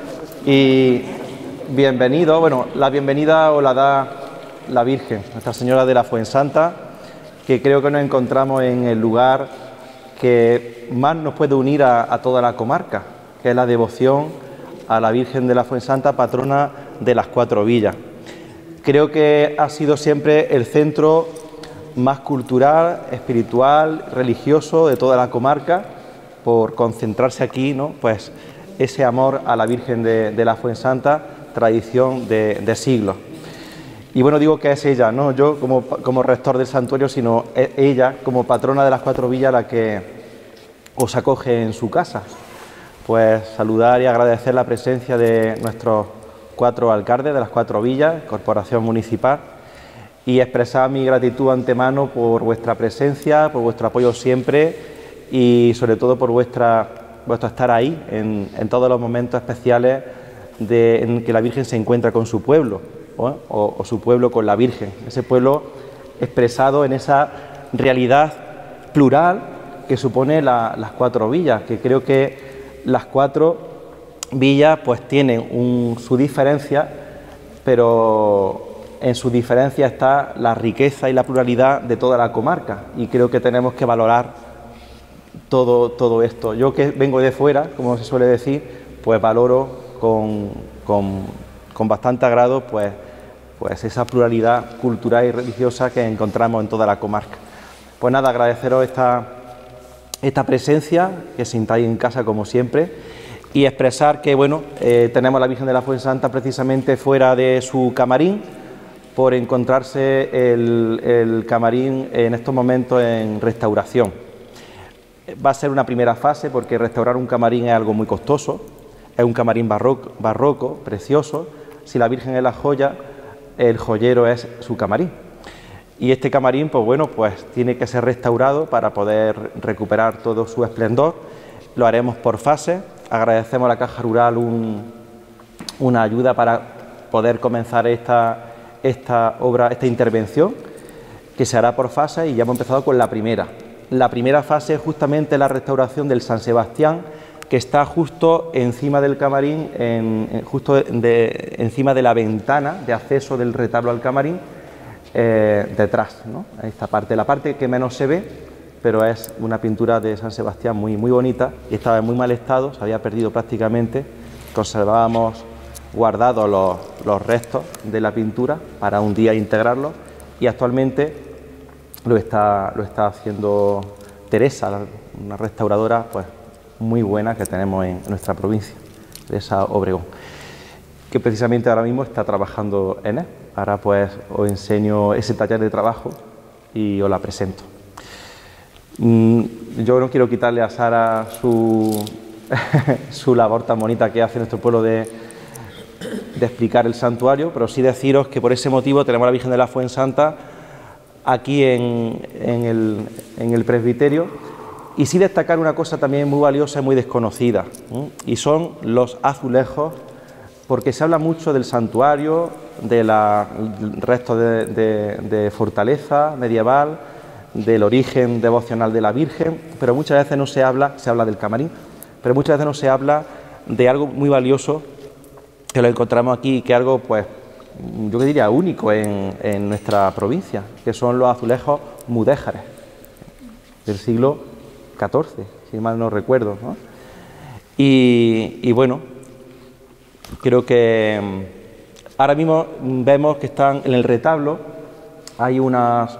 S8: y bienvenidos. Bueno, la bienvenida os la da la Virgen, Nuestra Señora de la Fuensanta, que creo que nos encontramos en el lugar que más nos puede unir a toda la comarca, que es la devoción a la Virgen de la Fuensanta, patrona de las Cuatro Villas. Creo que ha sido siempre el centro más cultural, espiritual, religioso de toda la comarca, por concentrarse aquí, ¿no? Pues ese amor a la Virgen de la Fuensanta, tradición de siglos. Y bueno, digo que es ella, no yo como rector del santuario, sino ella como patrona de las Cuatro Villas la que os acoge en su casa. Pues saludar y agradecer la presencia de nuestros 4 alcaldes de las 4 villas, corporación municipal, y expresar mi gratitud antemano por vuestra presencia, por vuestro apoyo siempre y sobre todo por vuestro estar ahí en todos los momentos especiales en que la Virgen se encuentra con su pueblo, o su pueblo con la Virgen, ese pueblo expresado en esa realidad plural que supone las 4 villas, que creo que las 4 villas pues tienen su diferencia, pero en su diferencia está la riqueza y la pluralidad de toda la comarca, y creo que tenemos que valorar todo esto. Yo que vengo de fuera, como se suele decir, pues valoro con bastante agrado pues esa pluralidad cultural y religiosa que encontramos en toda la comarca. Pues nada, agradeceros esta presencia, que sintáis en casa como siempre, y expresar que bueno, tenemos a la Virgen de la Fuensanta precisamente fuera de su camarín, por encontrarse el camarín en estos momentos en restauración. Va a ser una primera fase porque restaurar un camarín es algo muy costoso, es un camarín barroco, precioso. Si la Virgen es la joya, el joyero es su camarín. Y este camarín, pues bueno, pues tiene que ser restaurado para poder recuperar todo su esplendor. Lo haremos por fases. Agradecemos a la Caja Rural una ayuda para poder comenzar esta obra, esta intervención, que se hará por fases, y ya hemos empezado con la primera. La primera fase es justamente la restauración del San Sebastián, que está justo encima del camarín, encima de la ventana de acceso del retablo al camarín, detrás, ¿no? Esta parte, la parte que menos se ve, pero es una pintura de San Sebastián muy bonita, y estaba en muy mal estado, se había perdido prácticamente. Conservábamos guardados los restos de la pintura para un día integrarlos, y actualmente lo está haciendo Teresa, una restauradora pues muy buena que tenemos en nuestra provincia, Teresa Obregón, que precisamente ahora mismo está trabajando en él. Ahora pues os enseño ese taller de trabajo y os la presento. Yo no quiero quitarle a Sara su labor tan bonita que hace nuestro pueblo de explicar el santuario, pero sí deciros que por ese motivo tenemos a la Virgen de la Fuensanta aquí en el presbiterio, y sí destacar una cosa también muy valiosa y muy desconocida, y son los azulejos, porque se habla mucho del santuario, del resto de fortaleza medieval, del origen devocional de la Virgen, pero muchas veces no se habla del camarín, pero muchas veces no se habla de algo muy valioso que lo encontramos aquí, que es algo pues yo que diría único en nuestra provincia, que son los azulejos mudéjares del siglo XIV, si mal no recuerdo, ¿no? Y bueno, creo que ahora mismo vemos que están en el retablo, hay unas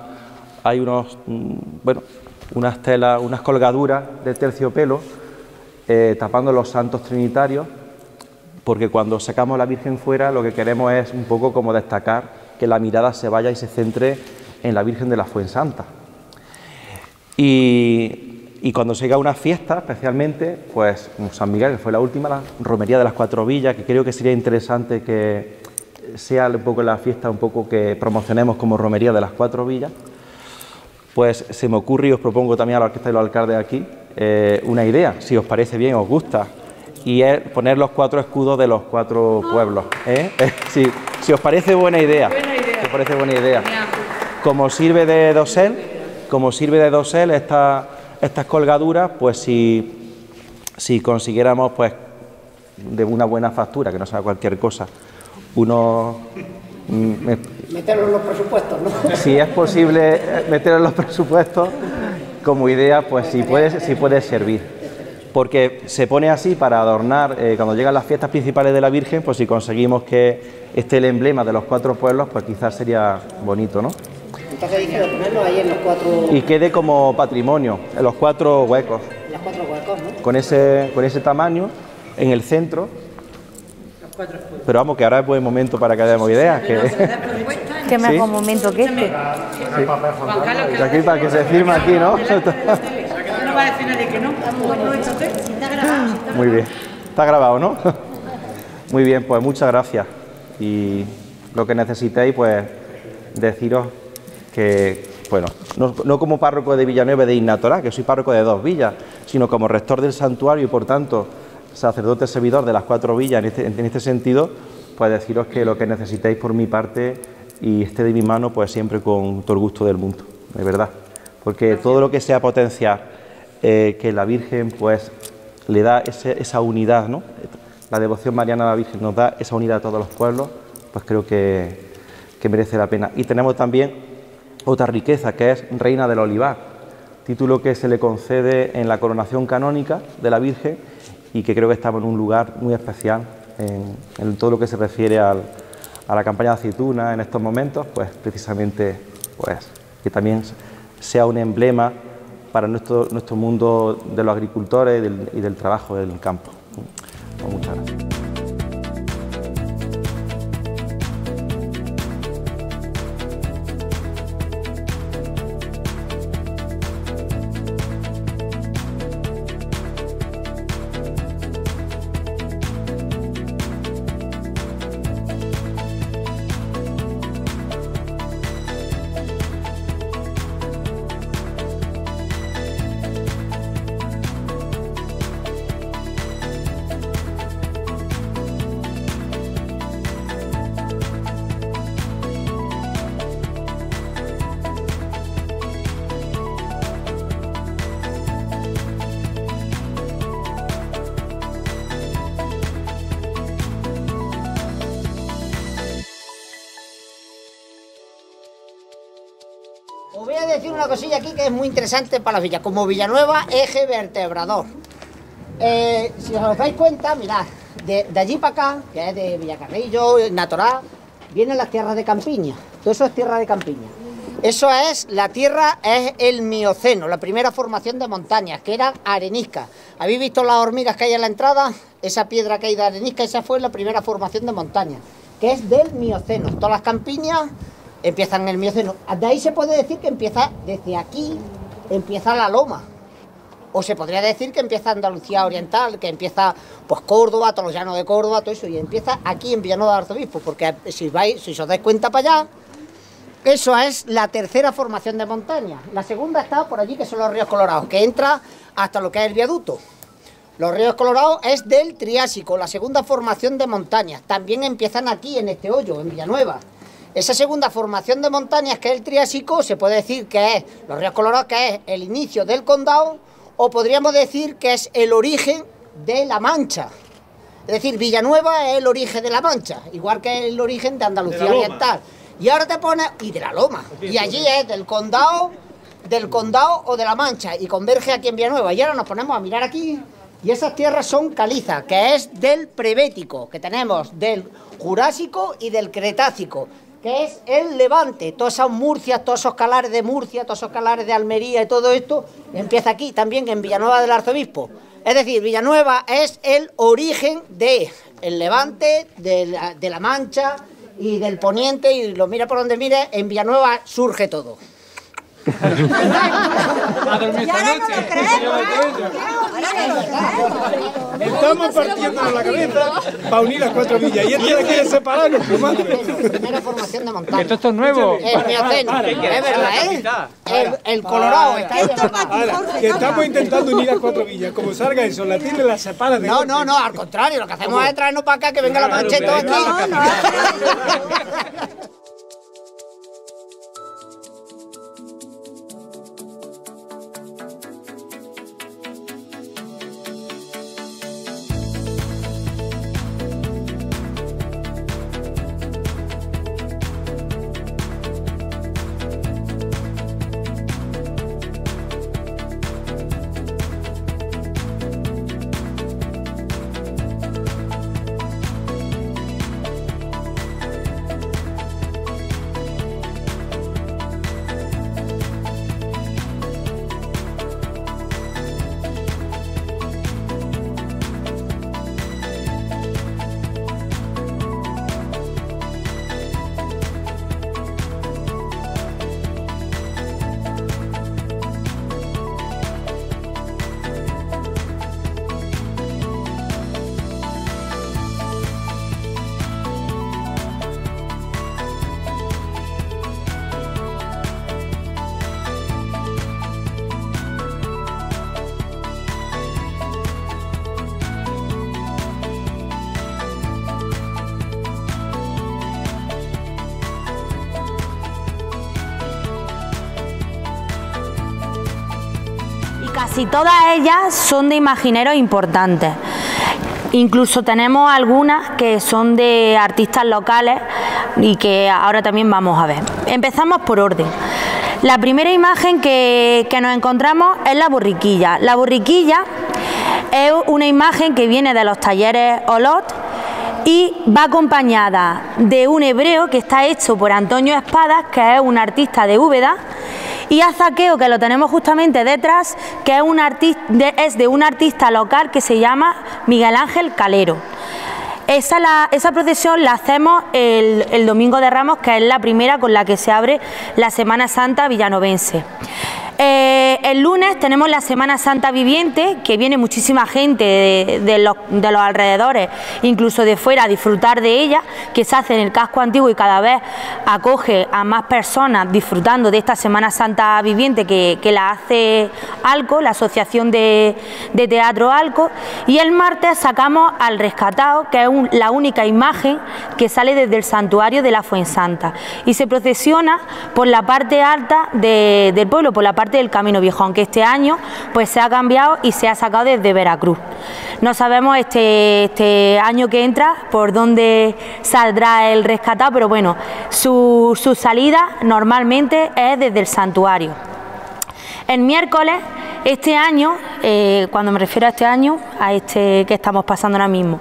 S8: telas, unas colgaduras de terciopelo tapando los santos trinitarios, porque cuando sacamos a la Virgen fuera lo que queremos es un poco como destacar que la mirada se vaya y se centre en la Virgen de la Fuensanta. Y cuando se llega a una fiesta, especialmente, pues San Miguel, que fue la última, la romería de las Cuatro Villas, que creo que sería interesante que sea un poco la fiesta, un poco que promocionemos como romería de las Cuatro Villas, pues se me ocurre y os propongo también a la orquesta y los alcaldes aquí una idea, si os parece bien, os gusta, y es poner los 4 escudos de los 4 pueblos. Si os parece buena idea. Si os parece buena idea. Como sirve de dosel, estas colgaduras, pues si consiguiéramos, pues de una buena factura, que no sea cualquier cosa,
S2: meterlo en los presupuestos, ¿no?
S8: Si es posible meterlo en los presupuestos, como idea, pues si puede servir. Porque se pone así para adornar, cuando llegan las fiestas principales de la Virgen, pues si conseguimos que esté el emblema de los 4 pueblos, pues quizás sería bonito, ¿no?
S2: Entonces dijeron ponerlo ahí en los 4...
S8: Y quede como patrimonio, en los 4 huecos.
S2: Los 4 huecos, ¿no?
S8: Con ese tamaño, en el centro. Pero vamos, que ahora es buen momento para que demos ideas.
S6: Qué mejor momento que este.
S8: Y aquí para que se firme aquí, ¿no?
S5: No va a decir nadie que no.
S8: Muy bien. Está grabado, ¿no? Muy bien, pues muchas gracias. Y lo que necesitéis, pues deciros que, bueno, no como párroco de Villanueva de Innatorá, que soy párroco de 2 villas, sino como rector del santuario y por tanto sacerdote servidor de las 4 villas en este sentido, pues deciros que lo que necesitéis por mi parte y esté de mi mano, pues siempre con todo el gusto del mundo, de verdad. Porque todo lo que sea potenciar que la Virgen pues le da esa unidad, ¿no? La devoción mariana a la Virgen nos da esa unidad a todos los pueblos, pues creo que merece la pena. Y tenemos también otra riqueza, que es Reina del Olivar, título que se le concede en la coronación canónica de la Virgen y que creo que estamos en un lugar muy especial en todo lo que se refiere a la campaña de aceituna en estos momentos, pues precisamente pues que también sea un emblema para nuestro mundo de los agricultores y del trabajo del campo. Pues muchas gracias.
S2: Os voy a decir una cosilla aquí que es muy interesante para las villas. Como Villanueva, eje vertebrador. Si os dais cuenta, mirad, de allí para acá, que es de Villacarrillo, Natorá, vienen las tierras de campiña. Todo eso es tierra de campiña. Eso es, la tierra es el Mioceno, la primera formación de montañas, que eran areniscas. ¿Habéis visto las hormigas que hay en la entrada? Esa piedra que hay de arenisca, esa fue la primera formación de montañas, que es del Mioceno. Todas las campiñas empiezan en el Mioceno. De ahí se puede decir que empieza, desde aquí, empieza la Loma. O se podría decir que empieza Andalucía Oriental, que empieza pues Córdoba, todos los llanos de Córdoba, todo eso, y empieza aquí en Villanueva de Arzobispo, porque si os dais cuenta para allá, eso es la tercera formación de montaña. La segunda está por allí, que son los ríos Colorados, que entra hasta lo que es el viaducto. Los ríos Colorados es del Triásico, la segunda formación de montañas. También empiezan aquí, en este hoyo, en Villanueva. Esa segunda formación de montañas, que es el Triásico, se puede decir que es los ríos Colorados, que es el inicio del condado, o podríamos decir que es el origen de La Mancha.
S9: Es decir, Villanueva es el origen de La Mancha, igual que el origen de Andalucía Oriental. Y ahora te pones, y de la Loma, y allí es del condado o de La Mancha, y converge aquí en Villanueva. Y ahora nos ponemos a mirar aquí, y esas tierras son caliza, que es del Prebético, que tenemos del Jurásico y del Cretácico, que es el Levante. Todas esas Murcias, todos esos calares de Murcia, todos esos calares de Almería y todo esto, empieza aquí, también en Villanueva del Arzobispo. Es decir, Villanueva es el origen del Levante, de la Mancha y del Poniente, y lo mira por donde mire, en Villanueva surge todo.
S3: Estamos partiéndonos la cabeza para unir las 4 villas y este la quiere separar.
S9: Primera formación de montaña.
S4: Esto es nuevo.
S9: El Mioceno, es verdad, ¿eh? El Colorado está
S3: que estamos intentando unir las 4 villas. Como salga eso, la tiene la separa de...
S9: No, al contrario, lo que hacemos es traernos para acá, que venga la Mancha y todo aquí.
S6: Casi todas ellas son de imagineros importantes. Incluso tenemos algunas que son de artistas locales y que ahora también vamos a ver. Empezamos por orden. La primera imagen que nos encontramos es la borriquilla. La borriquilla es una imagen que viene de los talleres Olot y va acompañada de un hebreo que está hecho por Antonio Espadas, que es un artista de Úbeda, y a Zaqueo, que lo tenemos justamente detrás, que es de un artista local que se llama Miguel Ángel Calero. Esa procesión la hacemos el Domingo de Ramos, que es la primera con la que se abre la Semana Santa villanovense. El lunes tenemos la Semana Santa viviente, que viene muchísima gente de los alrededores, incluso de fuera, a disfrutar de ella, que se hace en el casco antiguo y cada vez acoge a más personas disfrutando de esta Semana Santa viviente que la hace ALCO, la Asociación de Teatro ALCO. Y el martes sacamos al Rescatado, que es la única imagen que sale desde el santuario de la Fuensanta, y se procesiona por la parte alta del pueblo, por la parte del Camino Viejo, aunque este año pues se ha cambiado y se ha sacado desde Veracruz. No sabemos este año que entra por dónde saldrá el Rescatado, pero bueno, su salida normalmente es desde el santuario. El miércoles, este año, cuando me refiero a este año, a este que estamos pasando ahora mismo,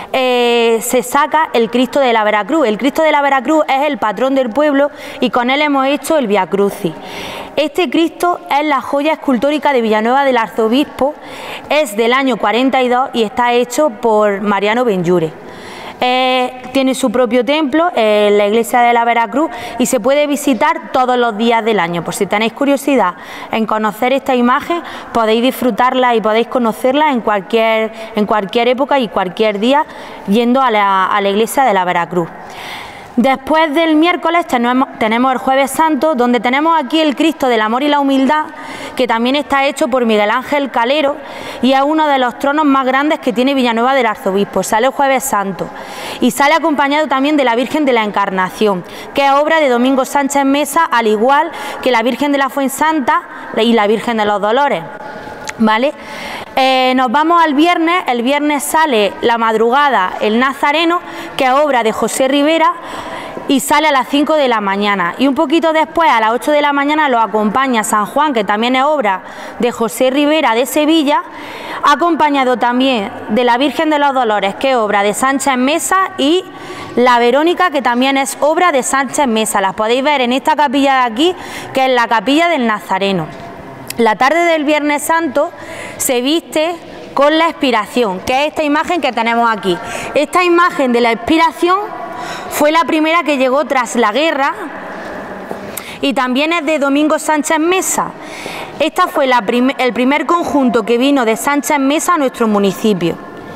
S6: se saca el Cristo de la Veracruz. El Cristo de la Veracruz es el patrón del pueblo y con él hemos hecho el Vía Crucis. Este Cristo es la joya escultórica de Villanueva del Arzobispo, es del año 42 y está hecho por Mariano Benlluरे. Tiene su propio templo en la iglesia de la Veracruz y se puede visitar todos los días del año. Por si tenéis curiosidad en conocer esta imagen, podéis disfrutarla y podéis conocerla en cualquier época y cualquier día yendo a la iglesia de la Veracruz. Después del miércoles tenemos el Jueves Santo, donde tenemos aquí el Cristo del Amor y la Humildad, que también está hecho por Miguel Ángel Calero y es uno de los tronos más grandes que tiene Villanueva del Arzobispo. Sale el Jueves Santo y sale acompañado también de la Virgen de la Encarnación, que es obra de Domingo Sánchez Mesa, al igual que la Virgen de la Fuensanta y la Virgen de los Dolores, ¿vale? Nos vamos al viernes. El viernes sale La Madrugada, El Nazareno, que es obra de José Rivera, y sale a las 5 de la mañana. Y un poquito después, a las 8 de la mañana, lo acompaña San Juan, que también es obra de José Rivera de Sevilla, acompañado también de La Virgen de los Dolores, que es obra de Sánchez Mesa, y La Verónica, que también es obra de Sánchez Mesa. Las podéis ver en esta capilla de aquí, que es la capilla del Nazareno. La tarde del Viernes Santo se viste con la expiración, que es esta imagen que tenemos aquí. Esta imagen de la expiración fue la primera que llegó tras la guerra y también es de Domingo Sánchez Mesa. Esta fue el primer conjunto que vino de Sánchez Mesa a nuestro municipio.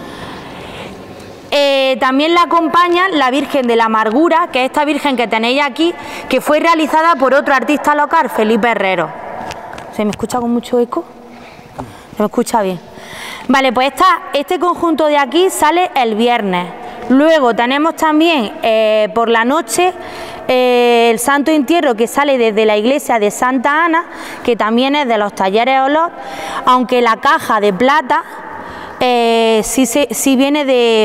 S6: También la acompaña la Virgen de la Amargura, que es esta Virgen que tenéis aquí, que fue realizada por otro artista local, Felipe Herrero. ¿Se me escucha con mucho eco? ¿Se me escucha bien? Vale, pues este conjunto de aquí sale el viernes. Luego tenemos también por la noche el Santo Entierro, que sale desde la iglesia de Santa Ana, que también es de los Talleres Olot, aunque la caja de plata sí viene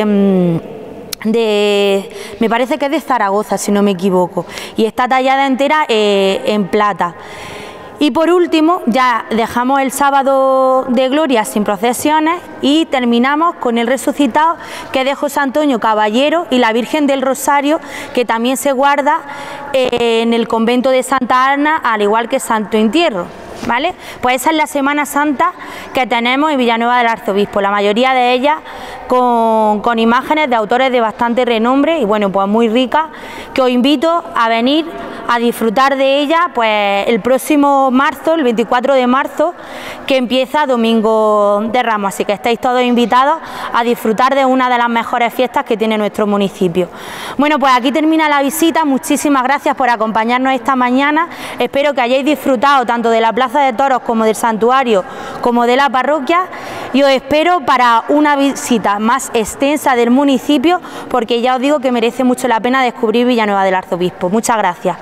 S6: me parece que es de Zaragoza, si no me equivoco, y está tallada entera en plata. Y por último, ya dejamos el sábado de gloria sin procesiones y terminamos con el resucitado, que es de José Antonio Caballero, y la Virgen del Rosario, que también se guarda en el convento de Santa Ana, al igual que Santo Entierro. ¿Vale? Pues esa es la Semana Santa que tenemos en Villanueva del Arzobispo, la mayoría de ellas con imágenes de autores de bastante renombre y bueno, pues muy ricas, que os invito a venir a disfrutar de ella pues el próximo marzo, el 24 de marzo, que empieza Domingo de Ramos, así que estáis todos invitados a disfrutar de una de las mejores fiestas que tiene nuestro municipio. Bueno, pues aquí termina la visita. Muchísimas gracias por acompañarnos esta mañana. Espero que hayáis disfrutado tanto de la Plaza de Toros como del santuario como de la parroquia, y os espero para una visita más extensa del municipio, porque ya os digo que merece mucho la pena descubrir Villanueva del Arzobispo. Muchas gracias.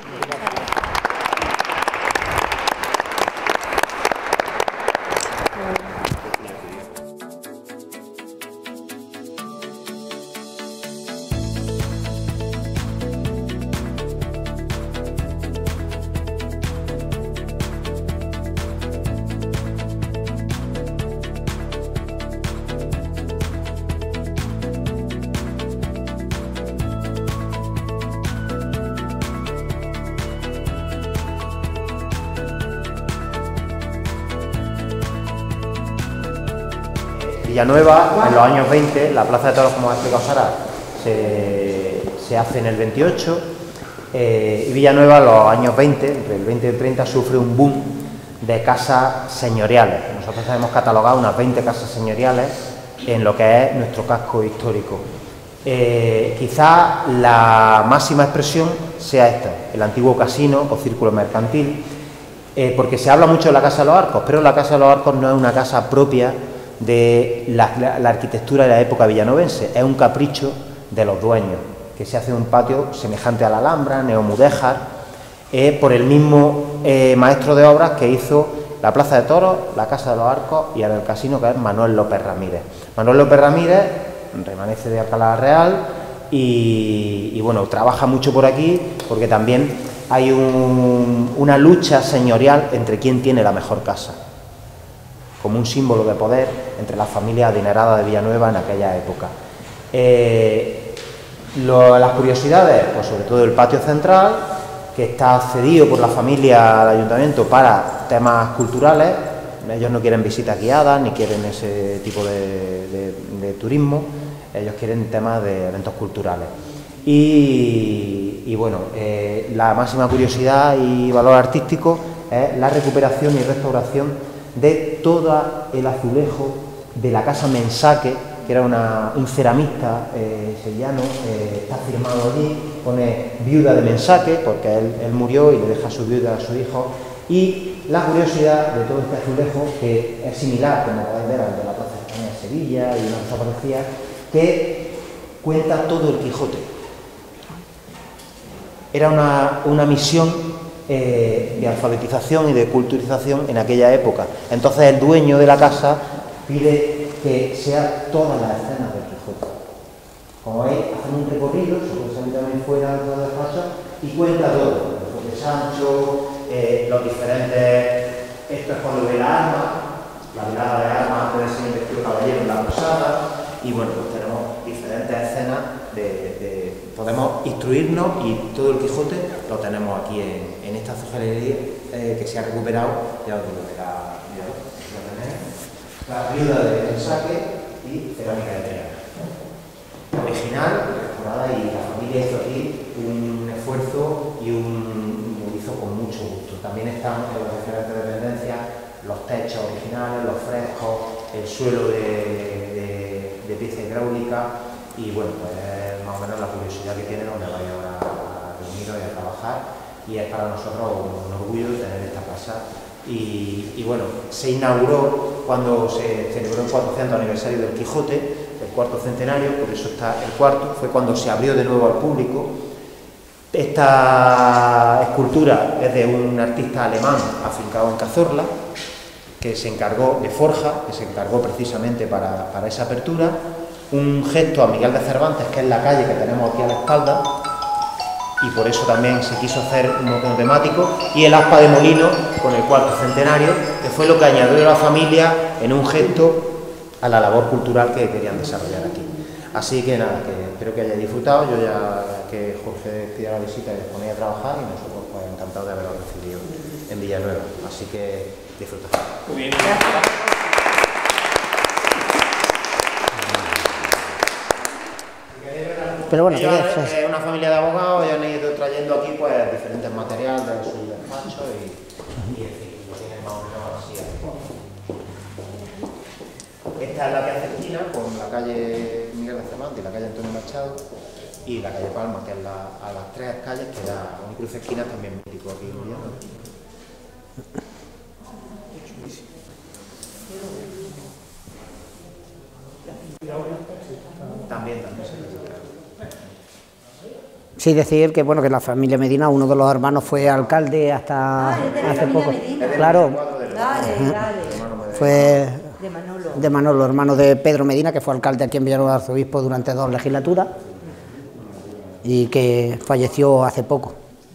S10: Villanueva, en los años 20, la Plaza de Toros, como ha explicado Sara, se hace en el 28, y Villanueva, en los años 20, entre el 20 y el 30, sufre un boom de casas señoriales. Nosotros hemos catalogado unas 20 casas señoriales en lo que es nuestro casco histórico. Quizá la máxima expresión sea esta, el antiguo casino o círculo mercantil, porque se habla mucho de la Casa de los Arcos, pero la Casa de los Arcos no es una casa propia de la arquitectura de la época villanovense, es un capricho de los dueños, que se hace un patio semejante a la Alhambra, neomudéjar, por el mismo maestro de obras que hizo la Plaza de Toros, la Casa de los Arcos y ahora el casino, que es Manuel López Ramírez. Manuel López Ramírez remanece de Alcalá Real y bueno, trabaja mucho por aquí, porque también hay una lucha señorial entre quién tiene la mejor casa, como un símbolo de poder entre las familias adineradas de Villanueva en aquella época. Las curiosidades, pues sobre todo el patio central, que está cedido por la familia al ayuntamiento para temas culturales. Ellos no quieren visitas guiadas ni quieren ese tipo de turismo, ellos quieren temas de eventos culturales. Y bueno, la máxima curiosidad y valor artístico es la recuperación y restauración de todo el azulejo de la casa Mensaque, que era un ceramista sevillano, está firmado allí, pone viuda de Mensaque, porque él murió y le deja a su viuda a su hijo, y la curiosidad de todo este azulejo, que es similar, como podéis ver, al de la Plaza de España de Sevilla y una cosa parecida, que cuenta todo el Quijote. Era una misión de alfabetización y de culturización en aquella época. Entonces el dueño de la casa pide que sea todas las escenas del Quijote. Como veis, hacen un recorrido, supuestamente también fuera de todo el despacho, y cuenta todo, el Quijote Sancho, los diferentes, esto es cuando ve la arma, la velada de armas antes de ser investido caballero en la posada, y bueno, pues tenemos diferentes escenas podemos instruirnos y todo el Quijote lo tenemos aquí en esta zozalería que se ha recuperado, ya os digo, la viuda de Saque y cerámica de Triana. Original, restaurada, y la familia hizo aquí un esfuerzo y lo hizo con mucho gusto. También están en las diferentes dependencias los techos originales, los frescos, el suelo de pieza hidráulica y bueno, pues más o menos la curiosidad que tiene donde vais ahora a reuniros y a trabajar, y es para nosotros un orgullo tener esta casa. Y bueno, se inauguró cuando se celebró el 400 aniversario del Quijote, el cuarto centenario, por eso está el cuarto, fue cuando se abrió de nuevo al público. Esta escultura es de un artista alemán afincado en Cazorla, que se encargó de forja, que se encargó precisamente para esa apertura. Un gesto a Miguel de Cervantes, que es la calle que tenemos aquí a la espalda, y por eso también se quiso hacer un montón temático, y el aspa de molino con el cuarto centenario, que fue lo que añadió la familia en un gesto a la labor cultural que querían desarrollar aquí. Así que nada, que espero que hayáis disfrutado. Yo ya que Jorge pida la visita y les ponía a trabajar, y nosotros pues encantados de haberlo recibido en Villanueva. Así que disfrutad.
S1: Muy bien.
S2: Pero bueno,
S10: es una familia de abogados y han ido trayendo aquí pues diferentes materiales de su despacho y en fin, lo tienen más o menos así. Esta es la que hace esquina con la calle Miguel de Cervantes y la calle Antonio Machado, y la calle Palma, que es a las tres calles que da un cruce de esquinas también mítico aquí en Villanueva. También se necesita.
S2: Sí, decir que bueno, que la familia Medina, uno de los hermanos fue alcalde hasta hace poco. Claro, fue de Manolo, hermano de Pedro Medina, que fue alcalde aquí en Villanueva de Arzobispo durante 2 legislaturas y que falleció hace poco.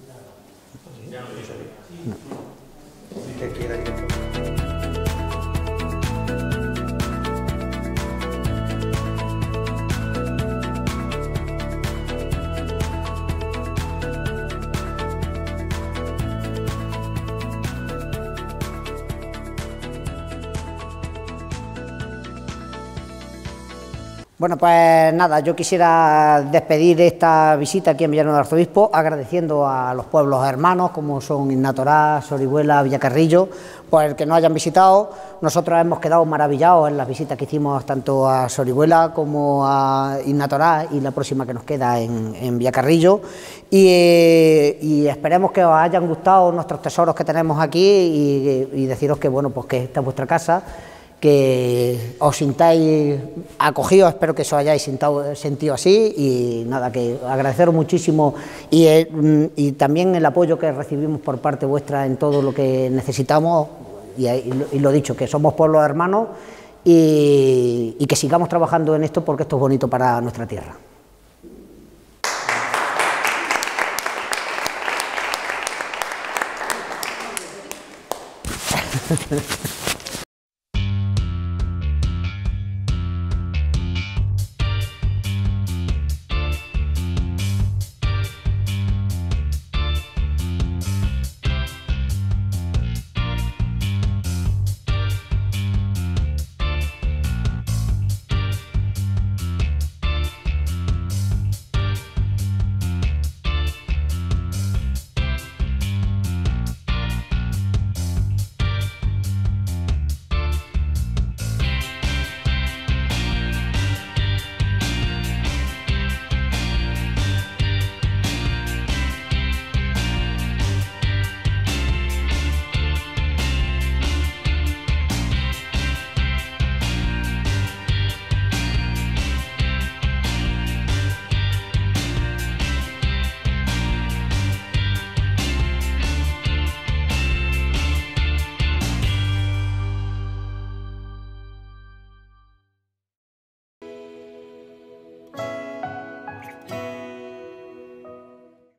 S2: Bueno, pues nada, yo quisiera despedir esta visita aquí en Villanueva de Arzobispo agradeciendo a los pueblos hermanos como son Innatorá, Sorihuela, Villacarrillo, pues el que nos hayan visitado. Nosotros hemos quedado maravillados en las visitas que hicimos tanto a Sorihuela como a Innatorá y la próxima que nos queda en Villacarrillo, y esperemos que os hayan gustado nuestros tesoros que tenemos aquí y deciros que bueno, pues que esta es vuestra casa, que os sintáis acogidos, espero que os hayáis sentido así, y nada, que agradeceros muchísimo y también el apoyo que recibimos por parte vuestra en todo lo que necesitamos, y lo dicho, que somos pueblos hermanos y que sigamos trabajando en esto porque esto es bonito para nuestra tierra.